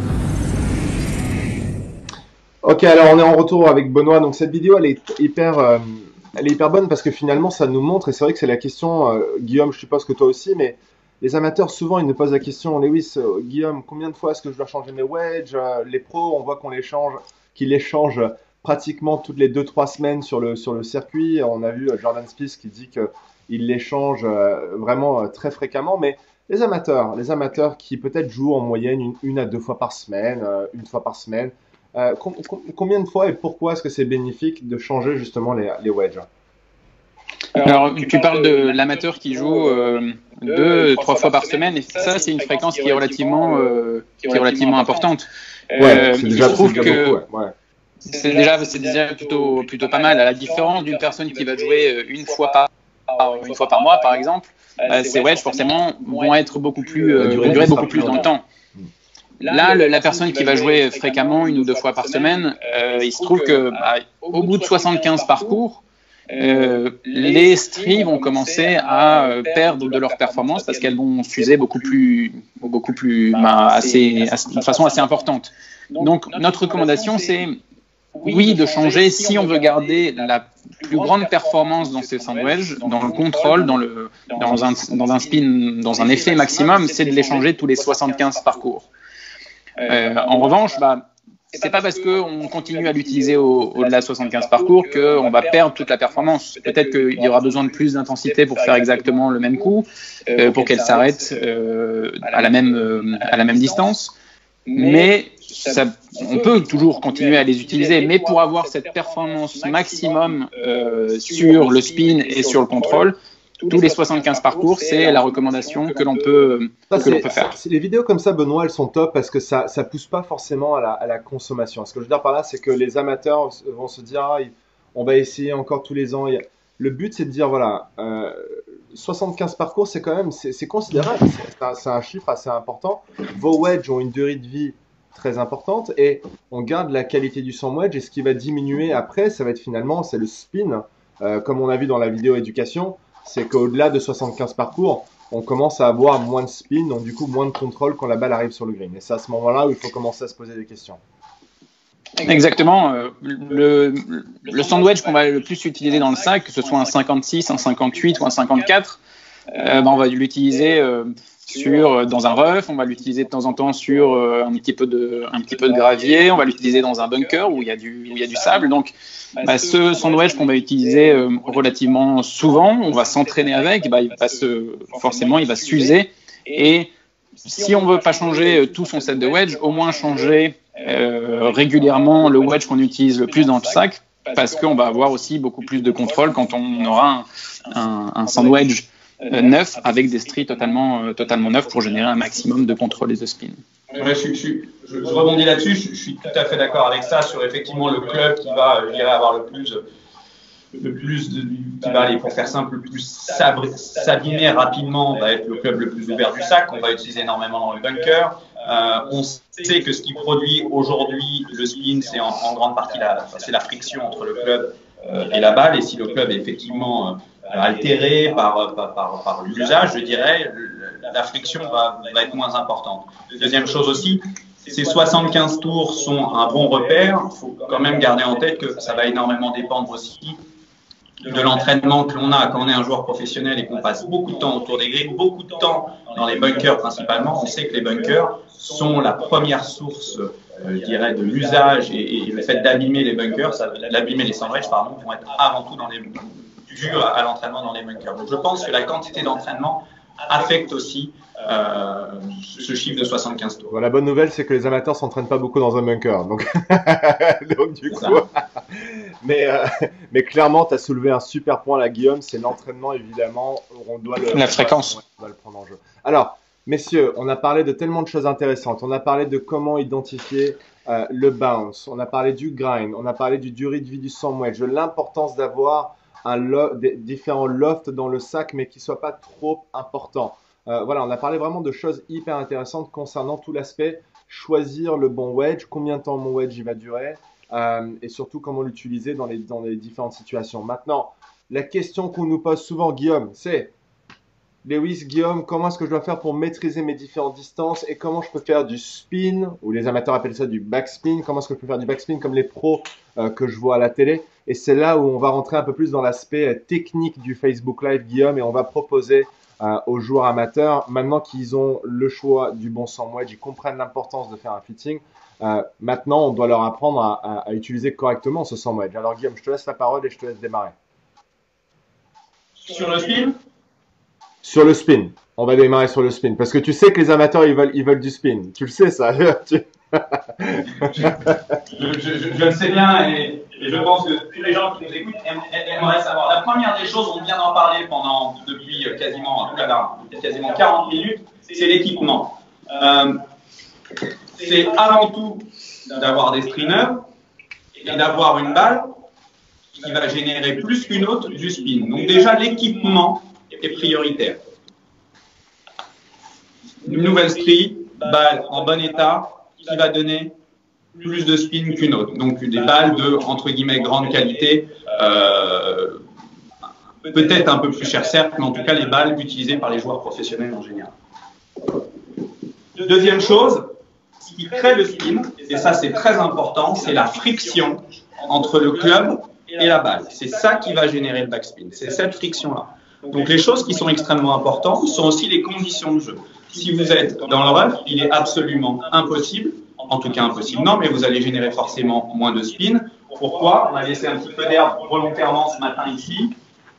Ok, alors on est en retour avec Benoît. Donc cette vidéo, elle est hyper bonne parce que finalement, ça nous montre, et c'est vrai que c'est la question, Guillaume, je suppose que toi aussi, mais les amateurs, souvent, ils nous posent la question, Lewis, Guillaume, combien de fois est-ce que je dois changer mes wedges? Les pros, on voit qu'ils les changent pratiquement toutes les 2-3 semaines sur le circuit. On a vu Jordan Spieth qui dit qu'il les change vraiment très fréquemment, mais les amateurs qui peut-être jouent en moyenne une à 2 fois par semaine, une fois par semaine, combien de fois et pourquoi est-ce que c'est bénéfique de changer justement les wedges? Alors, tu parles de l'amateur qui joue 2-3 fois par semaine, et ça, c'est une fréquence qui est relativement importante. C'est déjà beaucoup, ouais. C'est déjà plutôt pas mal. À la différence d'une personne qui va jouer une fois par mois, par exemple, ces wedges forcément vont être durer beaucoup plus dans le temps. Là, la personne qui va jouer fréquemment 1 ou 2 fois par semaine, il se trouve que au bout de 75 parcours, les stries vont commencer à perdre de leur performance parce qu'elles vont s'user de façon assez importante. Donc, notre recommandation, c'est oui, de changer si on veut garder la plus grande performance dans ces sandwedges, dans le contrôle, dans un spin, dans un effet maximum, c'est de les changer tous les 75 parcours. En revanche, c'est pas parce qu'on continue à l'utiliser au-delà de 75 parcours qu'on va perdre toute la performance. Peut-être qu'il y aura besoin de plus d'intensité pour faire exactement le même coup, pour qu'elle s'arrête à la même distance. Mais on peut toujours continuer à les utiliser. Mais pour avoir cette performance maximum sur le spin et sur le contrôle, tous les 75 parcours, c'est la recommandation que l'on peut faire. Les vidéos comme ça, Benoît, elles sont top parce que ça pousse pas forcément à la consommation. Ce que je veux dire par là, c'est que les amateurs vont se dire on va essayer encore tous les ans. Le but, c'est de dire, voilà, 75 parcours, c'est quand même c'est considérable. C'est un chiffre assez important. Vos wedges ont une durée de vie très importante et on garde la qualité du sandwich. Et ce qui va diminuer après, ça va être finalement, c'est le spin. Comme on a vu dans la vidéo éducation, c'est qu'au-delà de 75 parcours, on commence à avoir moins de spin, donc du coup moins de contrôle quand la balle arrive sur le green. Et c'est à ce moment-là où il faut commencer à se poser des questions. Exactement. Le sandwich qu'on va le plus utiliser dans le sac, que ce soit un 56, un 58 ou un 54, on va l'utiliser dans un rough, on va l'utiliser de temps en temps sur un petit peu de gravier, on va l'utiliser dans un bunker où il y a du sable. Donc, ce sandwich qu'on va utiliser relativement souvent, on va s'entraîner avec, forcément, il va s'user. Et si on veut pas changer tout son set de wedge, au moins changer régulièrement le wedge qu'on utilise le plus dans le sac, parce qu'on va avoir aussi beaucoup plus de contrôle quand on aura un sandwich neuf avec des stries totalement neufs pour générer un maximum de contrôle et de spin. Ouais, je rebondis là-dessus, je suis tout à fait d'accord avec ça sur effectivement le club qui va, je dirais, avoir qui va aller, pour faire simple, le plus s'abîmer rapidement, va être le club le plus ouvert du sac, qu'on va utiliser énormément dans le bunker. On sait que ce qui produit aujourd'hui le spin, c'est en grande partie c'est la friction entre le club et la balle, et si le club est effectivement altéré par l'usage, je dirais, la friction va être moins importante. Deuxième chose aussi, ces 75 tours sont un bon repère. Il faut quand même garder en tête que ça va énormément dépendre aussi de l'entraînement que l'on a quand on est un joueur professionnel et qu'on passe beaucoup de temps autour des grilles, beaucoup de temps dans les bunkers principalement. On sait que les bunkers sont la première source, je dirais, de l'usage et le fait d'abîmer les bunkers, d'abîmer les sandwichs, vont être avant tout dû à l'entraînement dans les bunkers. Donc je pense que la quantité d'entraînement affecte aussi ce chiffre de 75 tours. Bon, la bonne nouvelle, c'est que les amateurs s'entraînent pas beaucoup dans un bunker. Donc du coup, mais clairement, tu as soulevé un super point là, Guillaume, c'est l'entraînement, évidemment. La fréquence. On va le prendre en jeu. Alors, messieurs, on a parlé de tellement de choses intéressantes. On a parlé de comment identifier le bounce. On a parlé du grind. On a parlé du durée de vie du sandwich, de l'importance d'avoir différents lofts dans le sac, mais qui ne soient pas trop importants. Voilà, on a parlé vraiment de choses hyper intéressantes concernant tout l'aspect choisir le bon wedge, combien de temps mon wedge il va durer, et surtout comment l'utiliser dans les différentes situations. Maintenant, la question qu'on nous pose souvent, Guillaume, c'est Lewis, Guillaume, comment est-ce que je dois faire pour maîtriser mes différentes distances et comment je peux faire du spin, ou les amateurs appellent ça du backspin, comment est-ce que je peux faire du backspin comme les pros que je vois à la télé. Et c'est là où on va rentrer un peu plus dans l'aspect technique du Facebook Live, Guillaume, et on va proposer aux joueurs amateurs, maintenant qu'ils ont le choix du bon sandwich, ils comprennent l'importance de faire un fitting, maintenant on doit leur apprendre à utiliser correctement ce sandwich. Alors Guillaume, je te laisse la parole et je te laisse démarrer. Sur le spin ? Sur le spin. On va démarrer sur le spin. Parce que tu sais que les amateurs, ils veulent du spin. Tu le sais, ça. Je le sais bien et je pense que tous les gens qui nous écoutent aimeraient savoir. La première des choses, on vient d'en parler depuis quasiment 40 minutes, c'est l'équipement. C'est avant tout d'avoir des streamers et d'avoir une balle qui va générer plus qu'une autre du spin. Donc déjà, l'équipement est prioritaire. Une nouvelle strie, balle en bon état, qui va donner plus de spin qu'une autre. Donc des balles de, entre guillemets, grande qualité, peut-être un peu plus chères certes, mais en tout cas les balles utilisées par les joueurs professionnels en général. Deuxième chose, ce qui crée le spin, et ça c'est très important, c'est la friction entre le club et la balle. C'est ça qui va générer le backspin, c'est cette friction-là. Donc les choses qui sont extrêmement importantes sont aussi les conditions de jeu. Si vous êtes dans le rough, il est absolument impossible, en tout cas impossible non, mais vous allez générer forcément moins de spin. Pourquoi? On a laissé un petit peu d'herbe volontairement ce matin ici.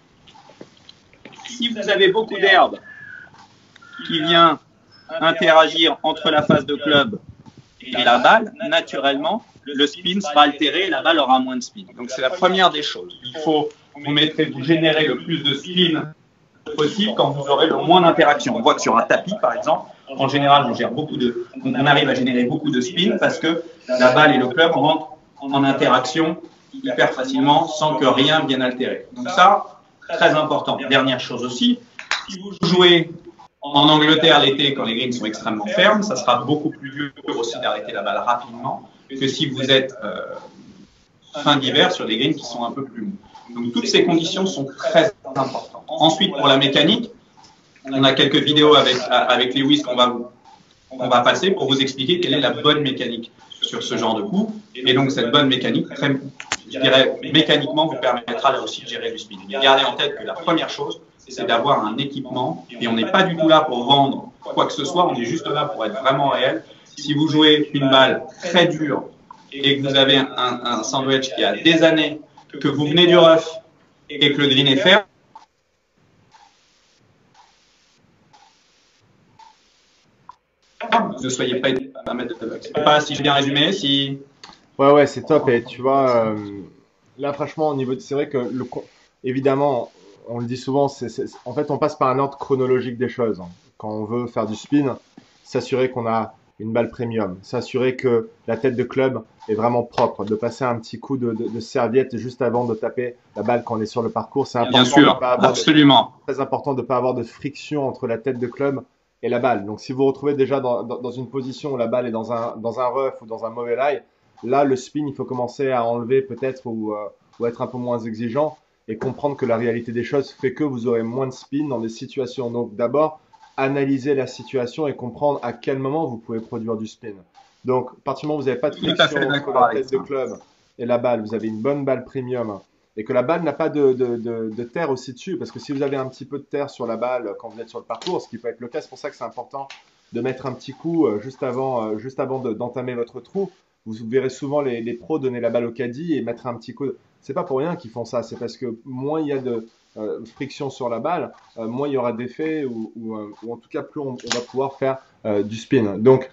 Si vous avez beaucoup d'herbe qui vient interagir entre la phase de club et la balle, naturellement, le spin sera altéré et la balle aura moins de spin. Donc c'est la première des choses. Il faut vous générez le plus de spin possible quand vous aurez le moins d'interaction. On voit que sur un tapis, par exemple, en général, on arrive à générer beaucoup de spin parce que la balle et le club rentrent en interaction hyper facilement sans que rien vienne altérer. Donc ça, très important. Dernière chose aussi, si vous jouez en Angleterre l'été quand les greens sont extrêmement fermes, ça sera beaucoup plus dur aussi d'arrêter la balle rapidement que si vous êtes fin d'hiver sur des greens qui sont un peu plus mous. Donc toutes ces conditions sont très importantes. Ensuite, pour la mécanique, on a quelques vidéos avec Lewis qu'on va passer pour vous expliquer quelle est la bonne mécanique sur ce genre de coup. Et donc cette bonne mécanique, je dirais mécaniquement, vous permettra là aussi de gérer du spin. Gardez en tête que la première chose, c'est d'avoir un équipement, et on n'est pas du tout là pour vendre quoi que ce soit, on est juste là pour être vraiment réel. Si vous jouez une balle très dure et que vous avez un sandwich qui a des années, que vous venez du rough et que le green est fer, ne soyez pas à mettre de bug. Je sais pas si j'ai bien résumé, si... Ouais, c'est top. Et tu vois, là, franchement, au niveau, c'est vrai que évidemment, on le dit souvent, en fait, on passe par un ordre chronologique des choses. Quand on veut faire du spin, s'assurer qu'on a une balle premium, s'assurer que la tête de club est vraiment propre, de passer un petit coup de serviette juste avant de taper la balle quand on est sur le parcours. C'est important. Bien sûr, absolument. Très important de ne pas avoir de friction entre la tête de club et la balle. Donc, si vous vous retrouvez déjà dans une position où la balle est dans un rough ou dans un mauvais lie, là, le spin, il faut commencer à enlever peut-être ou être un peu moins exigeant et comprendre que la réalité des choses fait que vous aurez moins de spin dans des situations. Donc, d'abord, analyser la situation et comprendre à quel moment vous pouvez produire du spin. Donc, à partir du moment où vous n'avez pas de friction entre la tête de club et la balle, vous avez une bonne balle premium et que la balle n'a pas de terre aussi dessus, parce que si vous avez un petit peu de terre sur la balle quand vous êtes sur le parcours, ce qui peut être le cas, c'est pour ça que c'est important de mettre un petit coup juste avant d'entamer votre trou. Vous verrez souvent les pros donner la balle au caddie et mettre un petit coup. C'est pas pour rien qu'ils font ça, c'est parce que moins il y a de friction sur la balle, moins il y aura d'effet ou en tout cas plus on va pouvoir faire du spin. Donc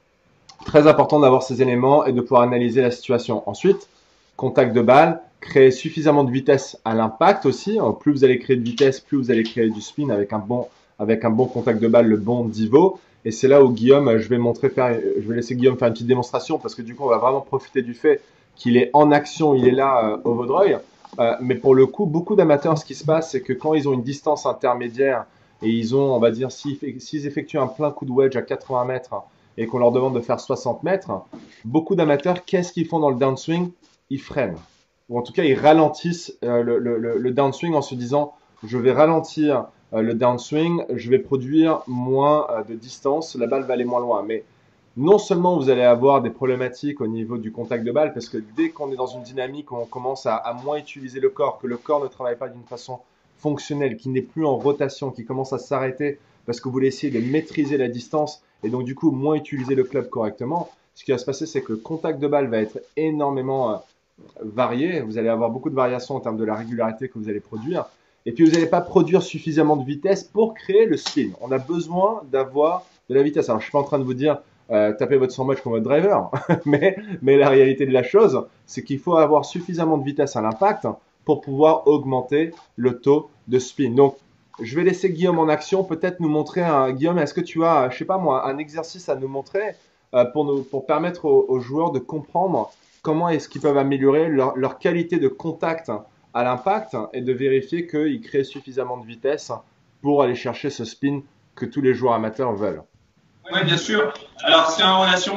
très important d'avoir ces éléments et de pouvoir analyser la situation. Ensuite, contact de balle, créer suffisamment de vitesse à l'impact aussi. Plus vous allez créer de vitesse, plus vous allez créer du spin avec un bon contact de balle, le bon divot. Et c'est là où Guillaume, je vais laisser Guillaume faire une petite démonstration parce que du coup, on va vraiment profiter du fait qu'il est en action, il est là au Vaudreuil. Mais pour le coup, beaucoup d'amateurs, ce qui se passe, c'est que quand ils ont une distance intermédiaire et ils ont, on va dire, s'ils effectuent un plein coup de wedge à 80 mètres et qu'on leur demande de faire 60 mètres, beaucoup d'amateurs, qu'est-ce qu'ils font dans le downswing? Ils freinent. Ou en tout cas, ils ralentissent le downswing en se disant, je vais ralentir le downswing, je vais produire moins de distance, la balle va aller moins loin. Mais non seulement vous allez avoir des problématiques au niveau du contact de balle, parce que dès qu'on est dans une dynamique où on commence à moins utiliser le corps, que le corps ne travaille pas d'une façon fonctionnelle, qui n'est plus en rotation, qui commence à s'arrêter parce que vous voulez essayer de maîtriser la distance et donc du coup moins utiliser le club correctement, ce qui va se passer, c'est que le contact de balle va être énormément varié. Vous allez avoir beaucoup de variations en termes de la régularité que vous allez produire. Et puis, vous n'allez pas produire suffisamment de vitesse pour créer le spin. On a besoin d'avoir de la vitesse. Alors, je ne suis pas en train de vous dire tapez votre sandwich comme votre driver, mais la réalité de la chose, c'est qu'il faut avoir suffisamment de vitesse à l'impact pour pouvoir augmenter le taux de spin. Donc, je vais laisser Guillaume en action, peut-être nous montrer Guillaume, est-ce que tu as, je sais pas moi, un exercice à nous montrer pour permettre aux joueurs de comprendre comment est-ce qu'ils peuvent améliorer leur qualité de contact à l'impact et de vérifier qu'ils créent suffisamment de vitesse pour aller chercher ce spin que tous les joueurs amateurs veulent. Oui, bien sûr. Alors, c'est en relation,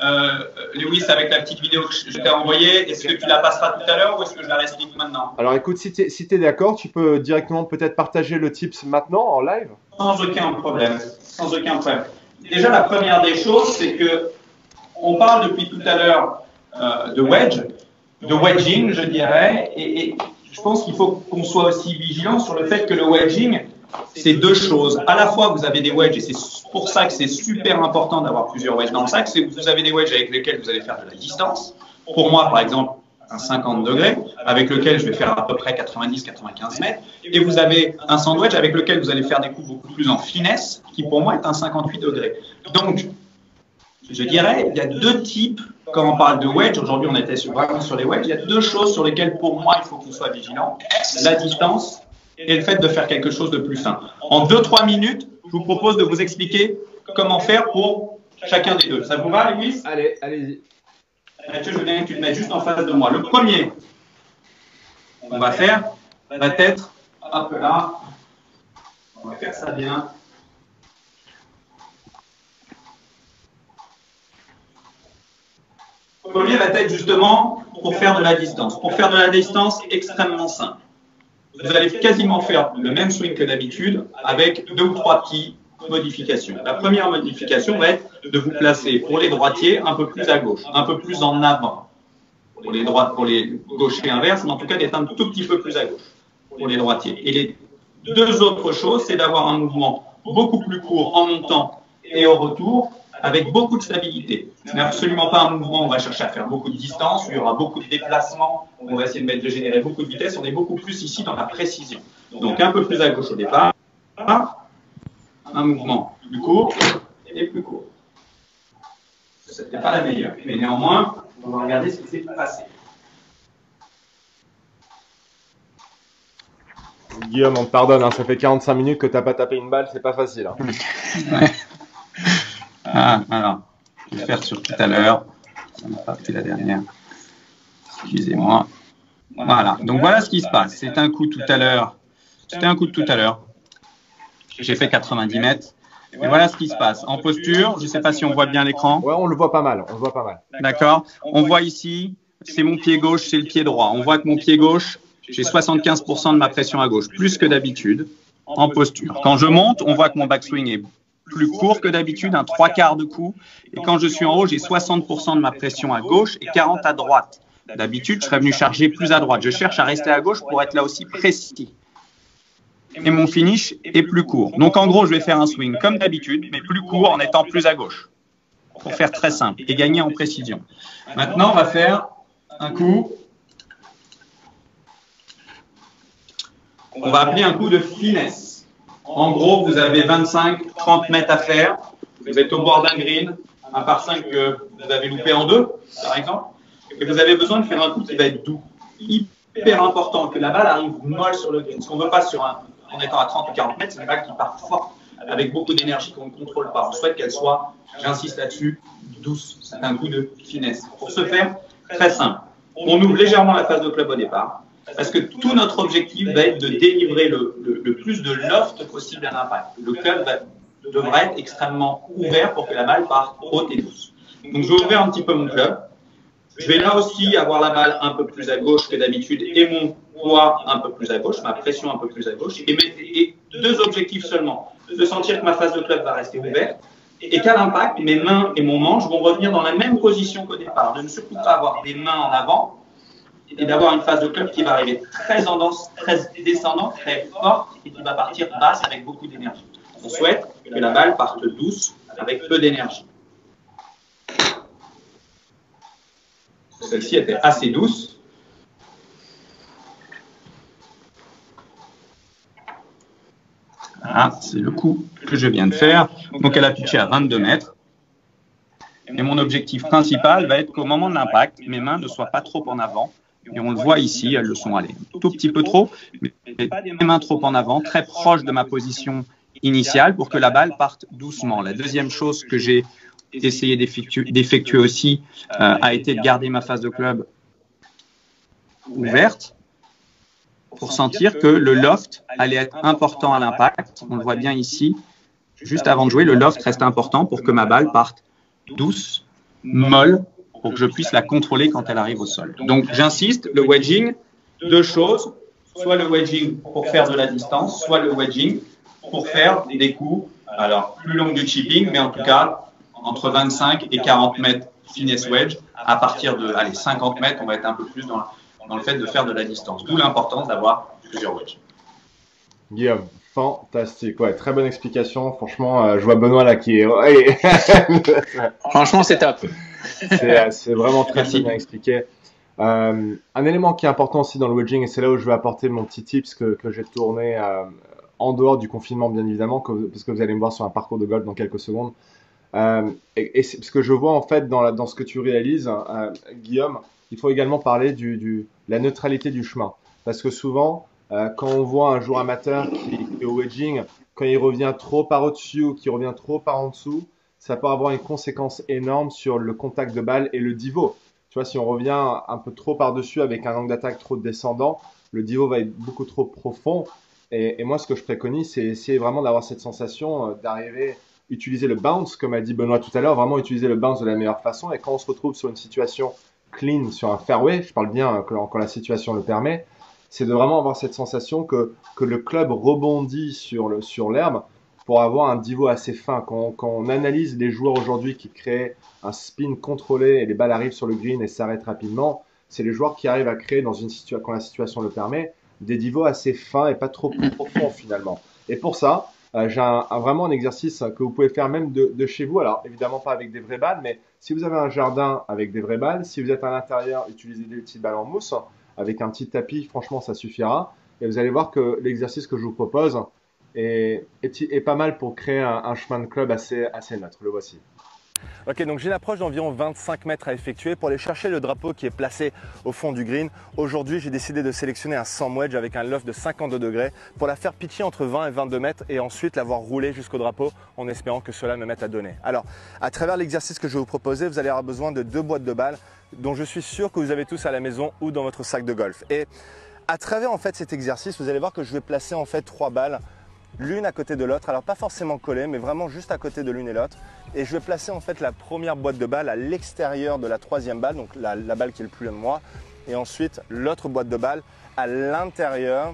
Lewis, avec la petite vidéo que je t'ai envoyée. Est-ce que tu la passeras tout à l'heure ou est-ce que je la explique maintenant? Alors, écoute, si tu es d'accord, tu peux directement peut-être partager le tips maintenant en live? Sans aucun problème. Sans aucun problème. Déjà, la première des choses, c'est que on parle depuis tout à l'heure de wedge, de wedging, je dirais, et je pense qu'il faut qu'on soit aussi vigilant sur le fait que le wedging, c'est deux choses. À la fois, vous avez des wedges, et c'est pour ça que c'est super important d'avoir plusieurs wedges dans le sac, c'est que vous avez des wedges avec lesquels vous allez faire de la distance. Pour moi, par exemple, un 50 degrés, avec lequel je vais faire à peu près 90-95 mètres, et vous avez un sandwich avec lequel vous allez faire des coups beaucoup plus en finesse, qui pour moi est un 58 degrés. Donc, je dirais, il y a deux types, quand on parle de wedge, aujourd'hui on était vraiment sur les wedges, il y a deux choses sur lesquelles pour moi il faut qu'on soit vigilant, la distance et le fait de faire quelque chose de plus fin. En 2-3 minutes, je vous propose de vous expliquer comment faire pour chacun des deux. Ça vous va, Lewis? Allez, allez-y. Mathieu, je veux bien que tu te mettes juste en face de moi. Le premier, on va faire, va être, hop là, on va faire ça bien. Le premier va être justement pour faire de la distance. Pour faire de la distance, c'est extrêmement simple. Vous allez quasiment faire le même swing que d'habitude avec 2 ou 3 petites modifications. La première modification va être de vous placer pour les droitiers un peu plus à gauche, un peu plus en avant. Pour les gauchers inverses, mais en tout cas d'être un tout petit peu plus à gauche pour les droitiers. Et les Deux autres choses, c'est d'avoir un mouvement beaucoup plus court en montant et au retour, avec beaucoup de stabilité. Ce n'est absolument pas un mouvement où on va chercher à faire beaucoup de distance, où il y aura beaucoup de déplacements, où on va essayer de générer beaucoup de vitesse. On est beaucoup plus ici dans la précision. Donc un peu plus à gauche au départ, un mouvement plus court et plus court. Ce n'était pas la meilleure, mais néanmoins, on va regarder ce qui s'est passé. Guillaume, on te pardonne, hein, ça fait 45 minutes que tu n'as pas tapé une balle, c'est pas facile. Hein. Ouais. Alors, je vais faire sur tout à l'heure. Ça n'a pas fait la dernière. Excusez-moi. Voilà, donc voilà ce qui se passe. C'est un coup tout à l'heure. C'était un coup de tout à l'heure. J'ai fait 90 mètres. Et voilà ce qui se passe. En posture, je ne sais pas si on voit bien l'écran. Ouais, on le voit pas mal. On le voit pas mal. D'accord. On voit ici, c'est mon pied gauche, c'est le pied droit. On voit que mon pied gauche, j'ai 75% de ma pression à gauche, plus que d'habitude, en posture. Quand je monte, on voit que mon backswing est plus court que d'habitude, un 3/4 de coup. Et quand je suis en haut, j'ai 60% de ma pression à gauche et 40% à droite. D'habitude, je serais venu charger plus à droite. Je cherche à rester à gauche pour être là aussi précis. Et mon finish est plus court. Donc en gros, je vais faire un swing comme d'habitude, mais plus court en étant plus à gauche. Pour faire très simple et gagner en précision. Maintenant, on va faire un coup. On va appeler un coup de finesse. En gros, vous avez 25-30 mètres à faire. Vous êtes au bord d'un green, un par 5 que vous avez loupé en deux, par exemple. Et vous avez besoin de faire un coup qui va être doux. Hyper important que la balle arrive molle sur le green. Ce qu'on ne veut pas en étant à 30 ou 40 mètres, c'est une balle qui part forte, avec beaucoup d'énergie qu'on ne contrôle pas. On souhaite qu'elle soit, j'insiste là-dessus, douce. C'est un coup de finesse. Pour ce faire, très simple. On ouvre légèrement la face de club au départ. Parce que tout notre objectif va être de délivrer le plus de loft possible à l'impact. Le club devra être extrêmement ouvert pour que la balle parte haute et douce. Donc je vais ouvrir un petit peu mon club. Je vais là aussi avoir la balle un peu plus à gauche que d'habitude et mon poids un peu plus à gauche, ma pression un peu plus à gauche. Et deux objectifs seulement. De sentir que ma face de club va rester ouverte et qu'à l'impact, mes mains et mon manche vont revenir dans la même position qu'au départ. De ne surtout pas avoir des mains en avant, et d'avoir une phase de club qui va arriver très descendante, très forte et qui va partir basse avec beaucoup d'énergie. On souhaite que la balle parte douce avec peu d'énergie. Celle-ci était assez douce. Voilà, c'est le coup que je viens de faire. Donc elle a pitché à 22 mètres. Et mon objectif principal va être qu'au moment de l'impact, mes mains ne soient pas trop en avant. Et on le voit ici, elles le sont allées un tout petit peu trop, mais pas des mains trop en avant, très proche de ma position initiale pour que la balle parte doucement. La deuxième chose que j'ai essayé d'effectuer aussi a été de garder ma face de club ouverte pour sentir que le loft allait être important à l'impact. On le voit bien ici. Juste avant de jouer, le loft reste important pour que ma balle parte douce, molle, pour que je puisse la contrôler quand elle arrive au sol. Donc, j'insiste, le wedging, deux choses, soit le wedging pour faire de la distance, soit le wedging pour faire des coups, alors plus longs du chipping, mais en tout cas, entre 25 et 40 mètres finesse wedge, à partir de 50 mètres, on va être un peu plus dans le fait de faire de la distance. D'où l'importance d'avoir plusieurs wedges. Guillaume, fantastique. Ouais, très bonne explication. Franchement, je vois Benoît là qui est... Franchement, c'est top. C'est vraiment très bien expliqué. Un élément qui est important aussi dans le wedging, et c'est là où je vais apporter mon petit tips que j'ai tourné en dehors du confinement, bien évidemment, parce que vous allez me voir sur un parcours de golf dans quelques secondes. Et c'est ce que je vois en fait dans ce que tu réalises, Guillaume, il faut également parler de la neutralité du chemin. Parce que souvent, quand on voit un joueur amateur qui est au wedging, quand il revient trop par au-dessus ou qu'il revient trop par en dessous, ça peut avoir une conséquence énorme sur le contact de balle et le divot. Tu vois, si on revient un peu trop par-dessus avec un angle d'attaque trop descendant, le divot va être beaucoup trop profond. Et moi, ce que je préconise, c'est essayer vraiment d'avoir cette sensation d'arriver, utiliser le bounce, comme a dit Benoît tout à l'heure, vraiment utiliser le bounce de la meilleure façon. Et quand on se retrouve sur une situation clean, sur un fairway, je parle bien quand la situation le permet, c'est de vraiment avoir cette sensation que le club rebondit sur l'herbe pour avoir un divot assez fin. Quand on analyse les joueurs aujourd'hui qui créent un spin contrôlé et les balles arrivent sur le green et s'arrêtent rapidement, c'est les joueurs qui arrivent à créer, quand la situation le permet, des niveaux assez fins et pas trop profonds finalement. Et pour ça, j'ai vraiment un exercice que vous pouvez faire même de chez vous. Alors évidemment pas avec des vraies balles, mais si vous avez un jardin avec des vraies balles, si vous êtes à l'intérieur, utilisez des petites balles en mousse avec un petit tapis, franchement ça suffira. Et vous allez voir que l'exercice que je vous propose est pas mal pour créer un chemin de club assez neutre. Le voici. Ok, donc j'ai une approche d'environ 25 mètres à effectuer pour aller chercher le drapeau qui est placé au fond du green. Aujourd'hui, j'ai décidé de sélectionner un 100 wedge avec un loft de 52 degrés pour la faire pitcher entre 20 et 22 mètres et ensuite l'avoir roulé jusqu'au drapeau en espérant que cela me mette à donner. Alors, à travers l'exercice que je vais vous proposer, vous allez avoir besoin de 2 boîtes de balles dont je suis sûr que vous avez tous à la maison ou dans votre sac de golf. Et à travers en fait cet exercice, vous allez voir que je vais placer en fait 3 balles, l'une à côté de l'autre, alors pas forcément collées, mais vraiment juste à côté de l'une et l'autre. Et je vais placer en fait la première boîte de balles à l'extérieur de la troisième balle, donc la balle qui est le plus loin de moi, et ensuite l'autre boîte de balles à l'intérieur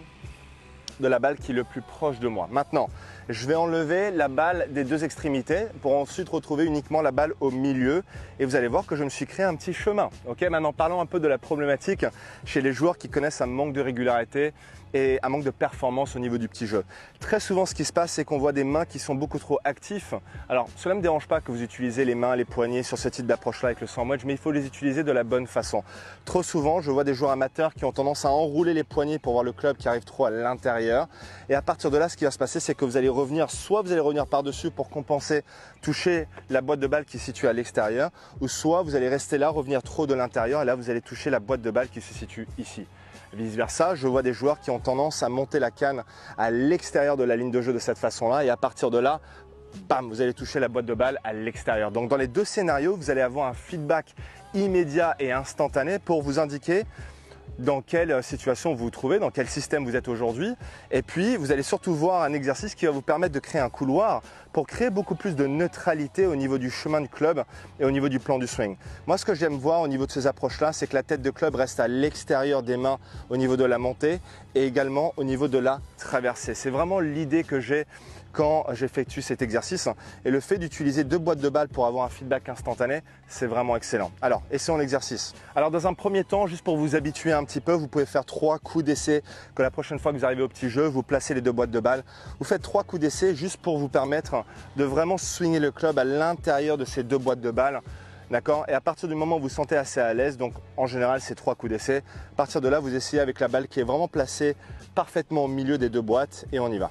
de la balle qui est le plus proche de moi. Maintenant, je vais enlever la balle des 2 extrémités pour ensuite retrouver uniquement la balle au milieu et vous allez voir que je me suis créé un petit chemin. Ok, maintenant parlons un peu de la problématique chez les joueurs qui connaissent un manque de régularité et un manque de performance au niveau du petit jeu. Très souvent, ce qui se passe, c'est qu'on voit des mains qui sont beaucoup trop actifs. Alors, cela ne me dérange pas que vous utilisez les mains, les poignets sur ce type d'approche-là avec le 100 wedge, mais il faut les utiliser de la bonne façon. Trop souvent, je vois des joueurs amateurs qui ont tendance à enrouler les poignets pour voir le club qui arrive trop à l'intérieur. Et à partir de là, ce qui va se passer, c'est que vous allez revenir, soit vous allez revenir par-dessus pour compenser, toucher la boîte de balle qui se situe à l'extérieur, ou soit vous allez rester là, revenir trop de l'intérieur, et là, vous allez toucher la boîte de balle qui se situe ici. Vice versa, je vois des joueurs qui ont tendance à monter la canne à l'extérieur de la ligne de jeu de cette façon-là et à partir de là, bam, vous allez toucher la boîte de balle à l'extérieur. Donc dans les 2 scénarios, vous allez avoir un feedback immédiat et instantané pour vous indiquer dans quelle situation vous vous trouvez, dans quel système vous êtes aujourd'hui. Et puis, vous allez surtout voir un exercice qui va vous permettre de créer un couloir pour créer beaucoup plus de neutralité au niveau du chemin de club et au niveau du plan du swing. Moi, ce que j'aime voir au niveau de ces approches-là, c'est que la tête de club reste à l'extérieur des mains au niveau de la montée et également au niveau de la traversée. C'est vraiment l'idée que j'ai quand j'effectue cet exercice. Et le fait d'utiliser 2 boîtes de balles pour avoir un feedback instantané, c'est vraiment excellent. Alors, essayons l'exercice. Alors, dans un premier temps, juste pour vous habituer un petit peu, vous pouvez faire 3 coups d'essai. Que la prochaine fois que vous arrivez au petit jeu, vous placez les 2 boîtes de balles. Vous faites 3 coups d'essai juste pour vous permettre de vraiment swinger le club à l'intérieur de ces 2 boîtes de balles. D'accord? Et à partir du moment où vous vous sentez assez à l'aise, donc en général c'est 3 coups d'essai, à partir de là, vous essayez avec la balle qui est vraiment placée parfaitement au milieu des 2 boîtes et on y va.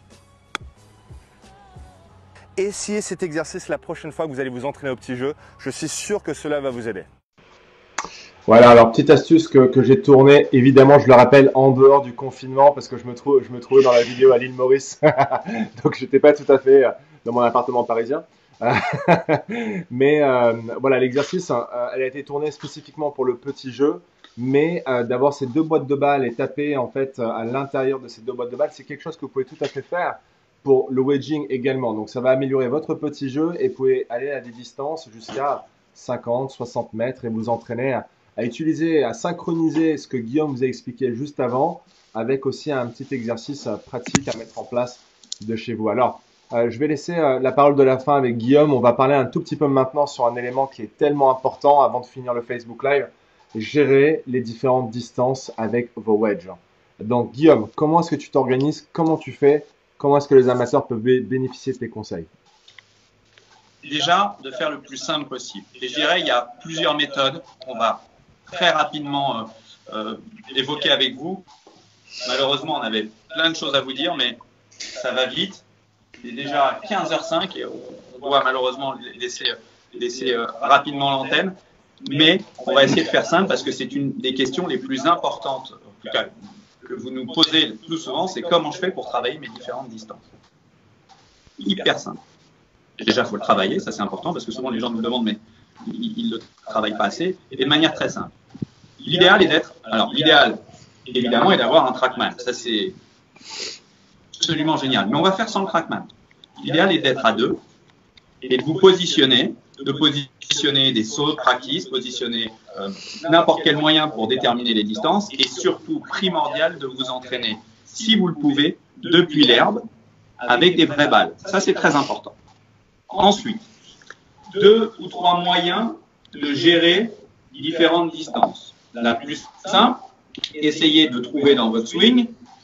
Essayez cet exercice la prochaine fois que vous allez vous entraîner au petit jeu. Je suis sûr que cela va vous aider. Voilà, alors petite astuce que j'ai tournée, évidemment je le rappelle, en dehors du confinement parce que je me trouvais dans la vidéo à l'île Maurice, donc j'étais pas tout à fait dans mon appartement parisien. Mais voilà, l'exercice, elle a été tournée spécifiquement pour le petit jeu, mais d'avoir ces 2 boîtes de balles et taper en fait à l'intérieur de ces 2 boîtes de balles, c'est quelque chose que vous pouvez tout à fait faire pour le wedging également. Donc ça va améliorer votre petit jeu et vous pouvez aller à des distances jusqu'à 50, 60 mètres et vous entraîner à utiliser, à synchroniser ce que Guillaume vous a expliqué juste avant avec aussi un petit exercice pratique à mettre en place de chez vous. Alors, je vais laisser la parole de la fin avec Guillaume. On va parler un tout petit peu maintenant sur un élément qui est tellement important avant de finir le Facebook Live, gérer les différentes distances avec vos wedges. Donc Guillaume, comment est-ce que tu t'organises? Comment tu fais? Comment est-ce que les amateurs peuvent bénéficier de tes conseils? Déjà, de faire le plus simple possible. Et je dirais, il y a plusieurs méthodes qu'on va très rapidement évoquer avec vous. Malheureusement, on avait plein de choses à vous dire, mais ça va vite. Il est déjà 15h05 et on doit malheureusement laisser rapidement l'antenne. Mais on va essayer de faire simple parce que c'est une des questions les plus importantes, en tout cas, que vous nous posez le plus souvent, c'est comment je fais pour travailler mes différentes distances. Hyper simple. Déjà, il faut le travailler, ça c'est important parce que souvent les gens nous demandent mais ils ne le travaillent pas assez. Et de manière très simple. L'idéal est d'être, alors l'idéal évidemment est d'avoir un trackman. Ça c'est absolument génial. Mais on va faire sans le trackman. L'idéal est d'être à 2 et de vous positionner, des sauts de practice, positionner n'importe quel moyen pour déterminer les distances et surtout primordial de vous entraîner, si vous le pouvez, depuis l'herbe avec des vraies balles. Ça c'est très important. Ensuite, 2 ou 3 moyens de gérer différentes distances. La plus simple, essayez de trouver dans votre swing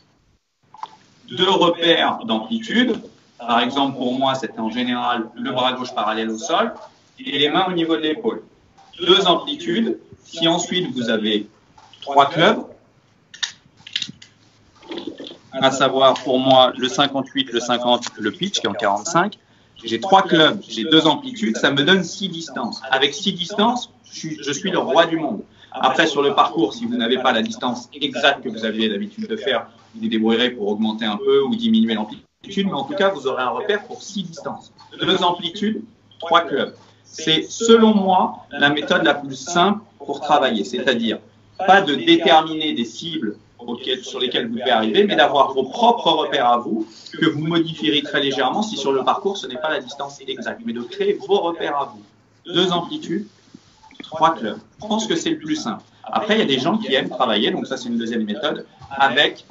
2 repères d'amplitude. Par exemple, pour moi, c'était en général le bras gauche parallèle au sol et les mains au niveau de l'épaule. 2 amplitudes. Si ensuite vous avez 3 clubs, à savoir pour moi le 58, le 50, le pitch qui est en 45, j'ai 3 clubs, j'ai 2 amplitudes, ça me donne 6 distances. Avec 6 distances, je suis le roi du monde. Après, sur le parcours, si vous n'avez pas la distance exacte que vous aviez l'habitude de faire, vous vous débrouillerez pour augmenter un peu ou diminuer l'amplitude, mais en tout cas, vous aurez un repère pour 6 distances. 2 amplitudes, 3 clubs. C'est, selon moi, la méthode la plus simple pour travailler, c'est-à-dire pas de déterminer des cibles sur lesquelles vous devez arriver, mais d'avoir vos propres repères à vous, que vous modifierez très légèrement si sur le parcours ce n'est pas la distance exacte, mais de créer vos repères à vous. 2 amplitudes, 3 clubs. Je pense que c'est le plus simple. Après, il y a des gens qui aiment travailler, donc ça c'est une deuxième méthode, avec,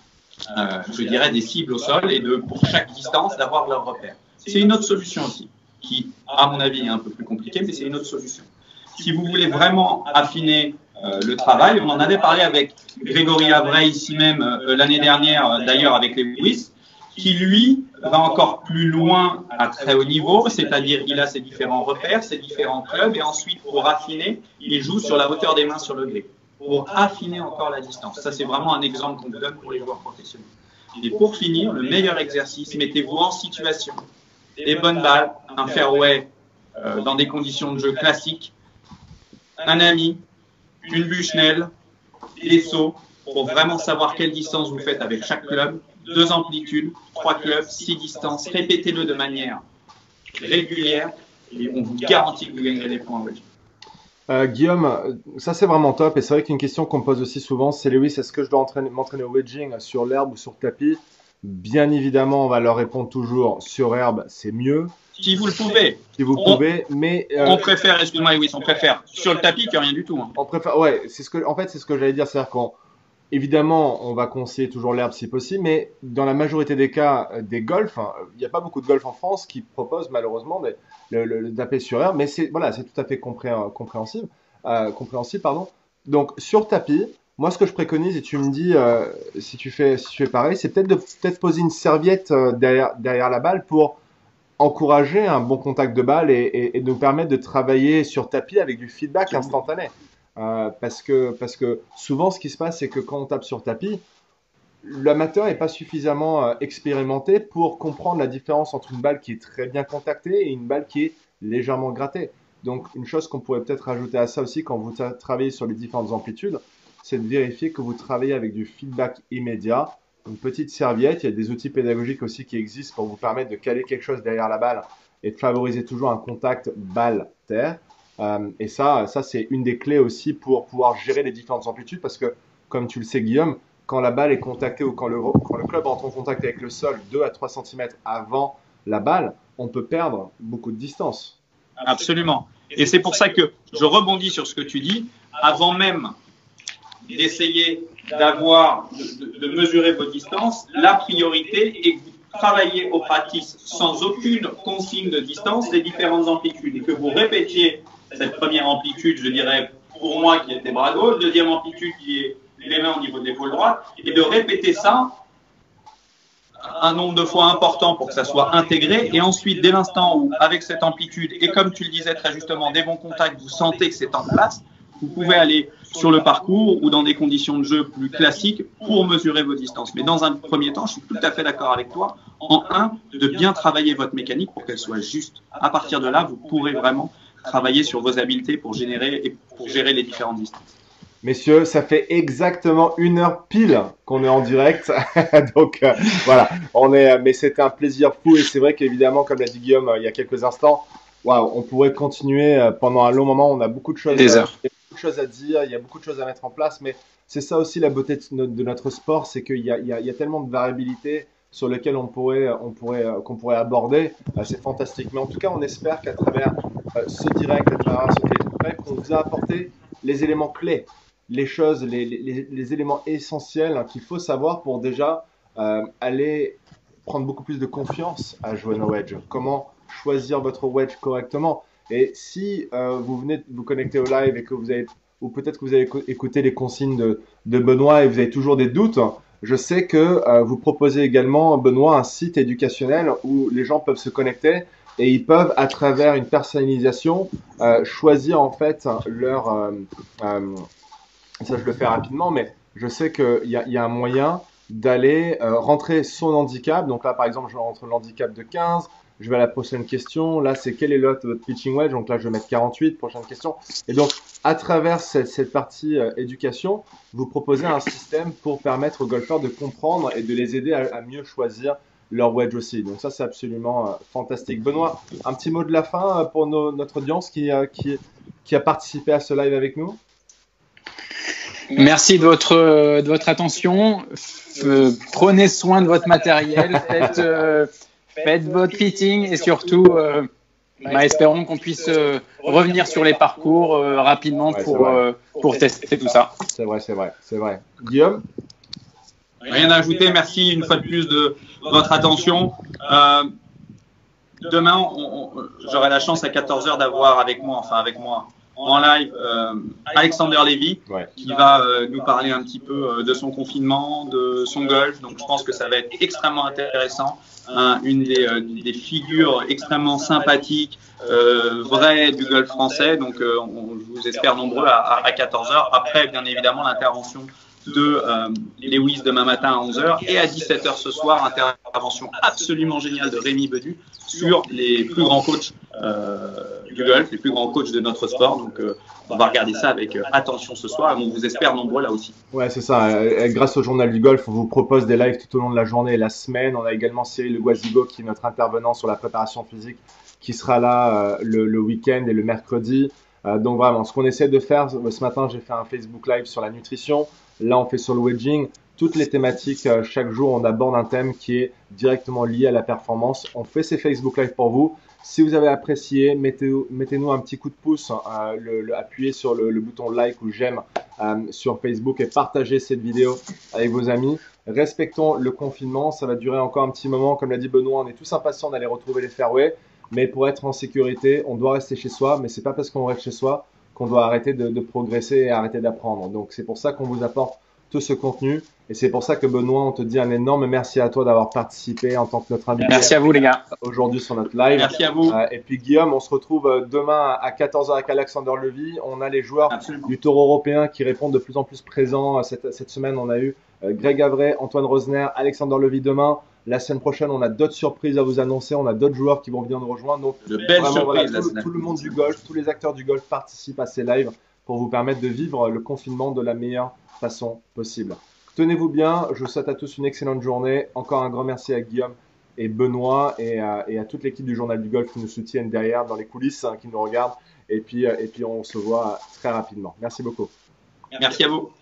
je dirais, des cibles au sol et pour chaque distance d'avoir leurs repères. C'est une autre solution aussi, qui, à mon avis, est un peu plus compliquée, mais c'est une autre solution. Si vous voulez vraiment affiner le travail, on en avait parlé avec Grégory Avray ici même l'année dernière, d'ailleurs avec Lewis, qui lui va encore plus loin à très haut niveau, c'est-à-dire il a ses différents repères, ses différents clubs, et ensuite pour affiner, il joue sur la hauteur des mains sur le grip, pour affiner encore la distance. Ça c'est vraiment un exemple qu'on vous donne pour les joueurs professionnels. Et pour finir, le meilleur exercice, mettez-vous en situation, des bonnes balles, un fairway dans des conditions de jeu classiques, un ami, une Bushnell, des sauts, pour vraiment savoir quelle distance vous faites avec chaque club, 2 amplitudes, 3 clubs, 6 distances, répétez-le de manière régulière et on vous garantit que vous gagnerez des points en wedge. Guillaume, ça c'est vraiment top et c'est vrai qu'une question qu'on me pose aussi souvent, c'est Lewis, est-ce que je dois m'entraîner au wedging sur l'herbe ou sur tapis? Bien évidemment, on va leur répondre toujours sur herbe, c'est mieux. Si vous le pouvez. Si vous pouvez, mais on préfère, excuse-moi Lewis, on préfère sur le tapis que rien du tout. Hein. On préfère, ouais, en fait c'est ce que j'allais dire, c'est-à-dire qu'évidemment on va conseiller toujours l'herbe si possible, mais dans la majorité des cas des golfs, il n'y a pas beaucoup de golf en France qui proposent malheureusement le taper sur herbe, mais c'est voilà, c'est tout à fait compréhensible, pardon. Donc sur tapis, moi ce que je préconise et tu me dis si tu fais pareil, c'est peut-être de poser une serviette derrière la balle pour encourager un bon contact de balle et nous permettre de travailler sur tapis avec du feedback instantané. Parce que souvent, ce qui se passe, c'est que quand on tape sur tapis, l'amateur n'est pas suffisamment expérimenté pour comprendre la différence entre une balle qui est très bien contactée et une balle qui est légèrement grattée. Donc, une chose qu'on pourrait peut-être rajouter à ça aussi quand vous travaillez sur les différentes amplitudes, c'est de vérifier que vous travaillez avec du feedback immédiat. Une petite serviette, il y a des outils pédagogiques aussi qui existent pour vous permettre de caler quelque chose derrière la balle et de favoriser toujours un contact balle-terre. Et ça c'est une des clés aussi pour pouvoir gérer les différentes amplitudes parce que, comme tu le sais Guillaume, quand la balle est contactée ou quand le club entre en contact avec le sol 2 à 3 cm avant la balle, on peut perdre beaucoup de distance. Absolument. Et c'est pour ça que je rebondis sur ce que tu dis. Avant même d'essayer de mesurer vos distances, la priorité est que vous travaillez au practice sans aucune consigne de distance les différentes amplitudes et que vous répétiez cette première amplitude, je dirais, pour moi qui était bras gauche, deuxième amplitude qui est les mains au niveau de l'épaule droite, et de répéter ça un nombre de fois important pour que ça soit intégré, et ensuite, dès l'instant où, avec cette amplitude, et comme tu le disais très justement, des bons contacts, vous sentez que c'est en place, vous pouvez aller sur le parcours ou dans des conditions de jeu plus classiques pour mesurer vos distances. Mais dans un premier temps, je suis tout à fait d'accord avec toi, de bien travailler votre mécanique pour qu'elle soit juste. À partir de là, vous pourrez vraiment travailler sur vos habiletés pour gérer les différentes distances. Messieurs, ça fait exactement 1 heure pile qu'on est en direct. Donc voilà, mais c'était un plaisir fou et c'est vrai qu'évidemment, comme l'a dit Guillaume il y a quelques instants, on pourrait continuer pendant un long moment. On a beaucoup de choses, il y a beaucoup de choses à dire, il y a beaucoup de choses à mettre en place, mais c'est ça aussi la beauté de notre sport, c'est qu'il y a tellement de variabilité sur lesquelles qu'on pourrait aborder. C'est fantastique. Mais en tout cas, on espère qu'à travers ce direct, à travers ce Facebook Live, qu'on vous a apporté les éléments clés, les choses, les éléments essentiels qu'il faut savoir pour déjà aller prendre beaucoup plus de confiance à jouer nos wedges. Comment choisir votre wedge correctement. Et si vous venez de vous connecter au live et que vous ou peut-être que vous avez écouté les consignes de Benoît et vous avez toujours des doutes, je sais que vous proposez également, Benoît, un site éducationnel où les gens peuvent se connecter et ils peuvent, à travers une personnalisation, choisir en fait leur... ça, je le fais rapidement, mais je sais qu'il y a un moyen d'aller rentrer son handicap. Donc là, par exemple, je rentre l'handicap de 15. Je vais à la prochaine question. Là, c'est quel est votre pitching wedge? Donc là, je vais mettre 48. Prochaine question. Et donc, à travers cette partie éducation, vous proposez un système pour permettre aux golfeurs de comprendre et de les aider à mieux choisir leur wedge aussi. Donc ça, c'est absolument fantastique. Benoît, un petit mot de la fin pour notre audience qui a participé à ce live avec nous. Merci de votre attention. Prenez soin de votre matériel. Faites votre fitting et surtout, espérons qu'on puisse revenir sur les parcours rapidement pour tester tout ça. C'est vrai. Guillaume? Rien à ajouter. Merci une fois de plus de votre attention. Demain, j'aurai la chance à 14h d'avoir avec moi en live Alexander Levy qui va nous parler un petit peu de son confinement, de son golf. Donc je pense que ça va être extrêmement intéressant. Une des figures extrêmement sympathiques, vraies du golf français. Donc je vous espère nombreux à 14h. Après, bien évidemment, l'intervention de Lewis demain matin à 11h et à 17h ce soir, intervention absolument géniale de Rémi Bedu sur les plus grands coachs du golf, les plus grands coachs de notre sport. Donc on va regarder ça avec attention ce soir et on vous espère nombreux là aussi. Ouais, c'est ça. Grâce au Journal du Golf, on vous propose des lives tout au long de la journée et la semaine. On a également Cyril Le Guazigo qui est notre intervenant sur la préparation physique qui sera là le week-end et le mercredi. Donc vraiment, ce qu'on essaie de faire, ce matin j'ai fait un Facebook Live sur la nutrition. Là, on fait sur le wedging. Toutes les thématiques, chaque jour, on aborde un thème qui est directement lié à la performance. On fait ces Facebook Live pour vous. Si vous avez apprécié, mettez-nous un petit coup de pouce, appuyez sur le bouton like ou j'aime sur Facebook et partagez cette vidéo avec vos amis. Respectons le confinement, ça va durer encore un petit moment. Comme l'a dit Benoît, on est tous impatients d'aller retrouver les fairways. Mais pour être en sécurité, on doit rester chez soi. Mais c'est pas parce qu'on reste chez soi qu'on doit arrêter de progresser et arrêter d'apprendre. Donc c'est pour ça qu'on vous apporte tout ce contenu et c'est pour ça que Benoît, on te dit un énorme merci à toi d'avoir participé en tant que notre invité. Merci à vous les gars. Aujourd'hui sur notre live. Merci à vous. Et puis Guillaume, on se retrouve demain à 14h avec Alexander Levy. On a les joueurs du Tour européen qui répondent de plus en plus présents. Cette semaine, on a eu Greg Avray, Antoine Rosner, Alexander Levy demain. La semaine prochaine, on a d'autres surprises à vous annoncer. On a d'autres joueurs qui vont venir nous rejoindre. Donc, de belles vraiment, surprises. Tout le monde du golf, tous les acteurs du golf participent à ces lives pour vous permettre de vivre le confinement de la meilleure façon possible. Tenez-vous bien. Je vous souhaite à tous une excellente journée. Encore un grand merci à Guillaume et Benoît et à toute l'équipe du Journal du Golf qui nous soutiennent derrière, dans les coulisses, qui nous regardent. Et puis on se voit très rapidement. Merci beaucoup. Merci à vous.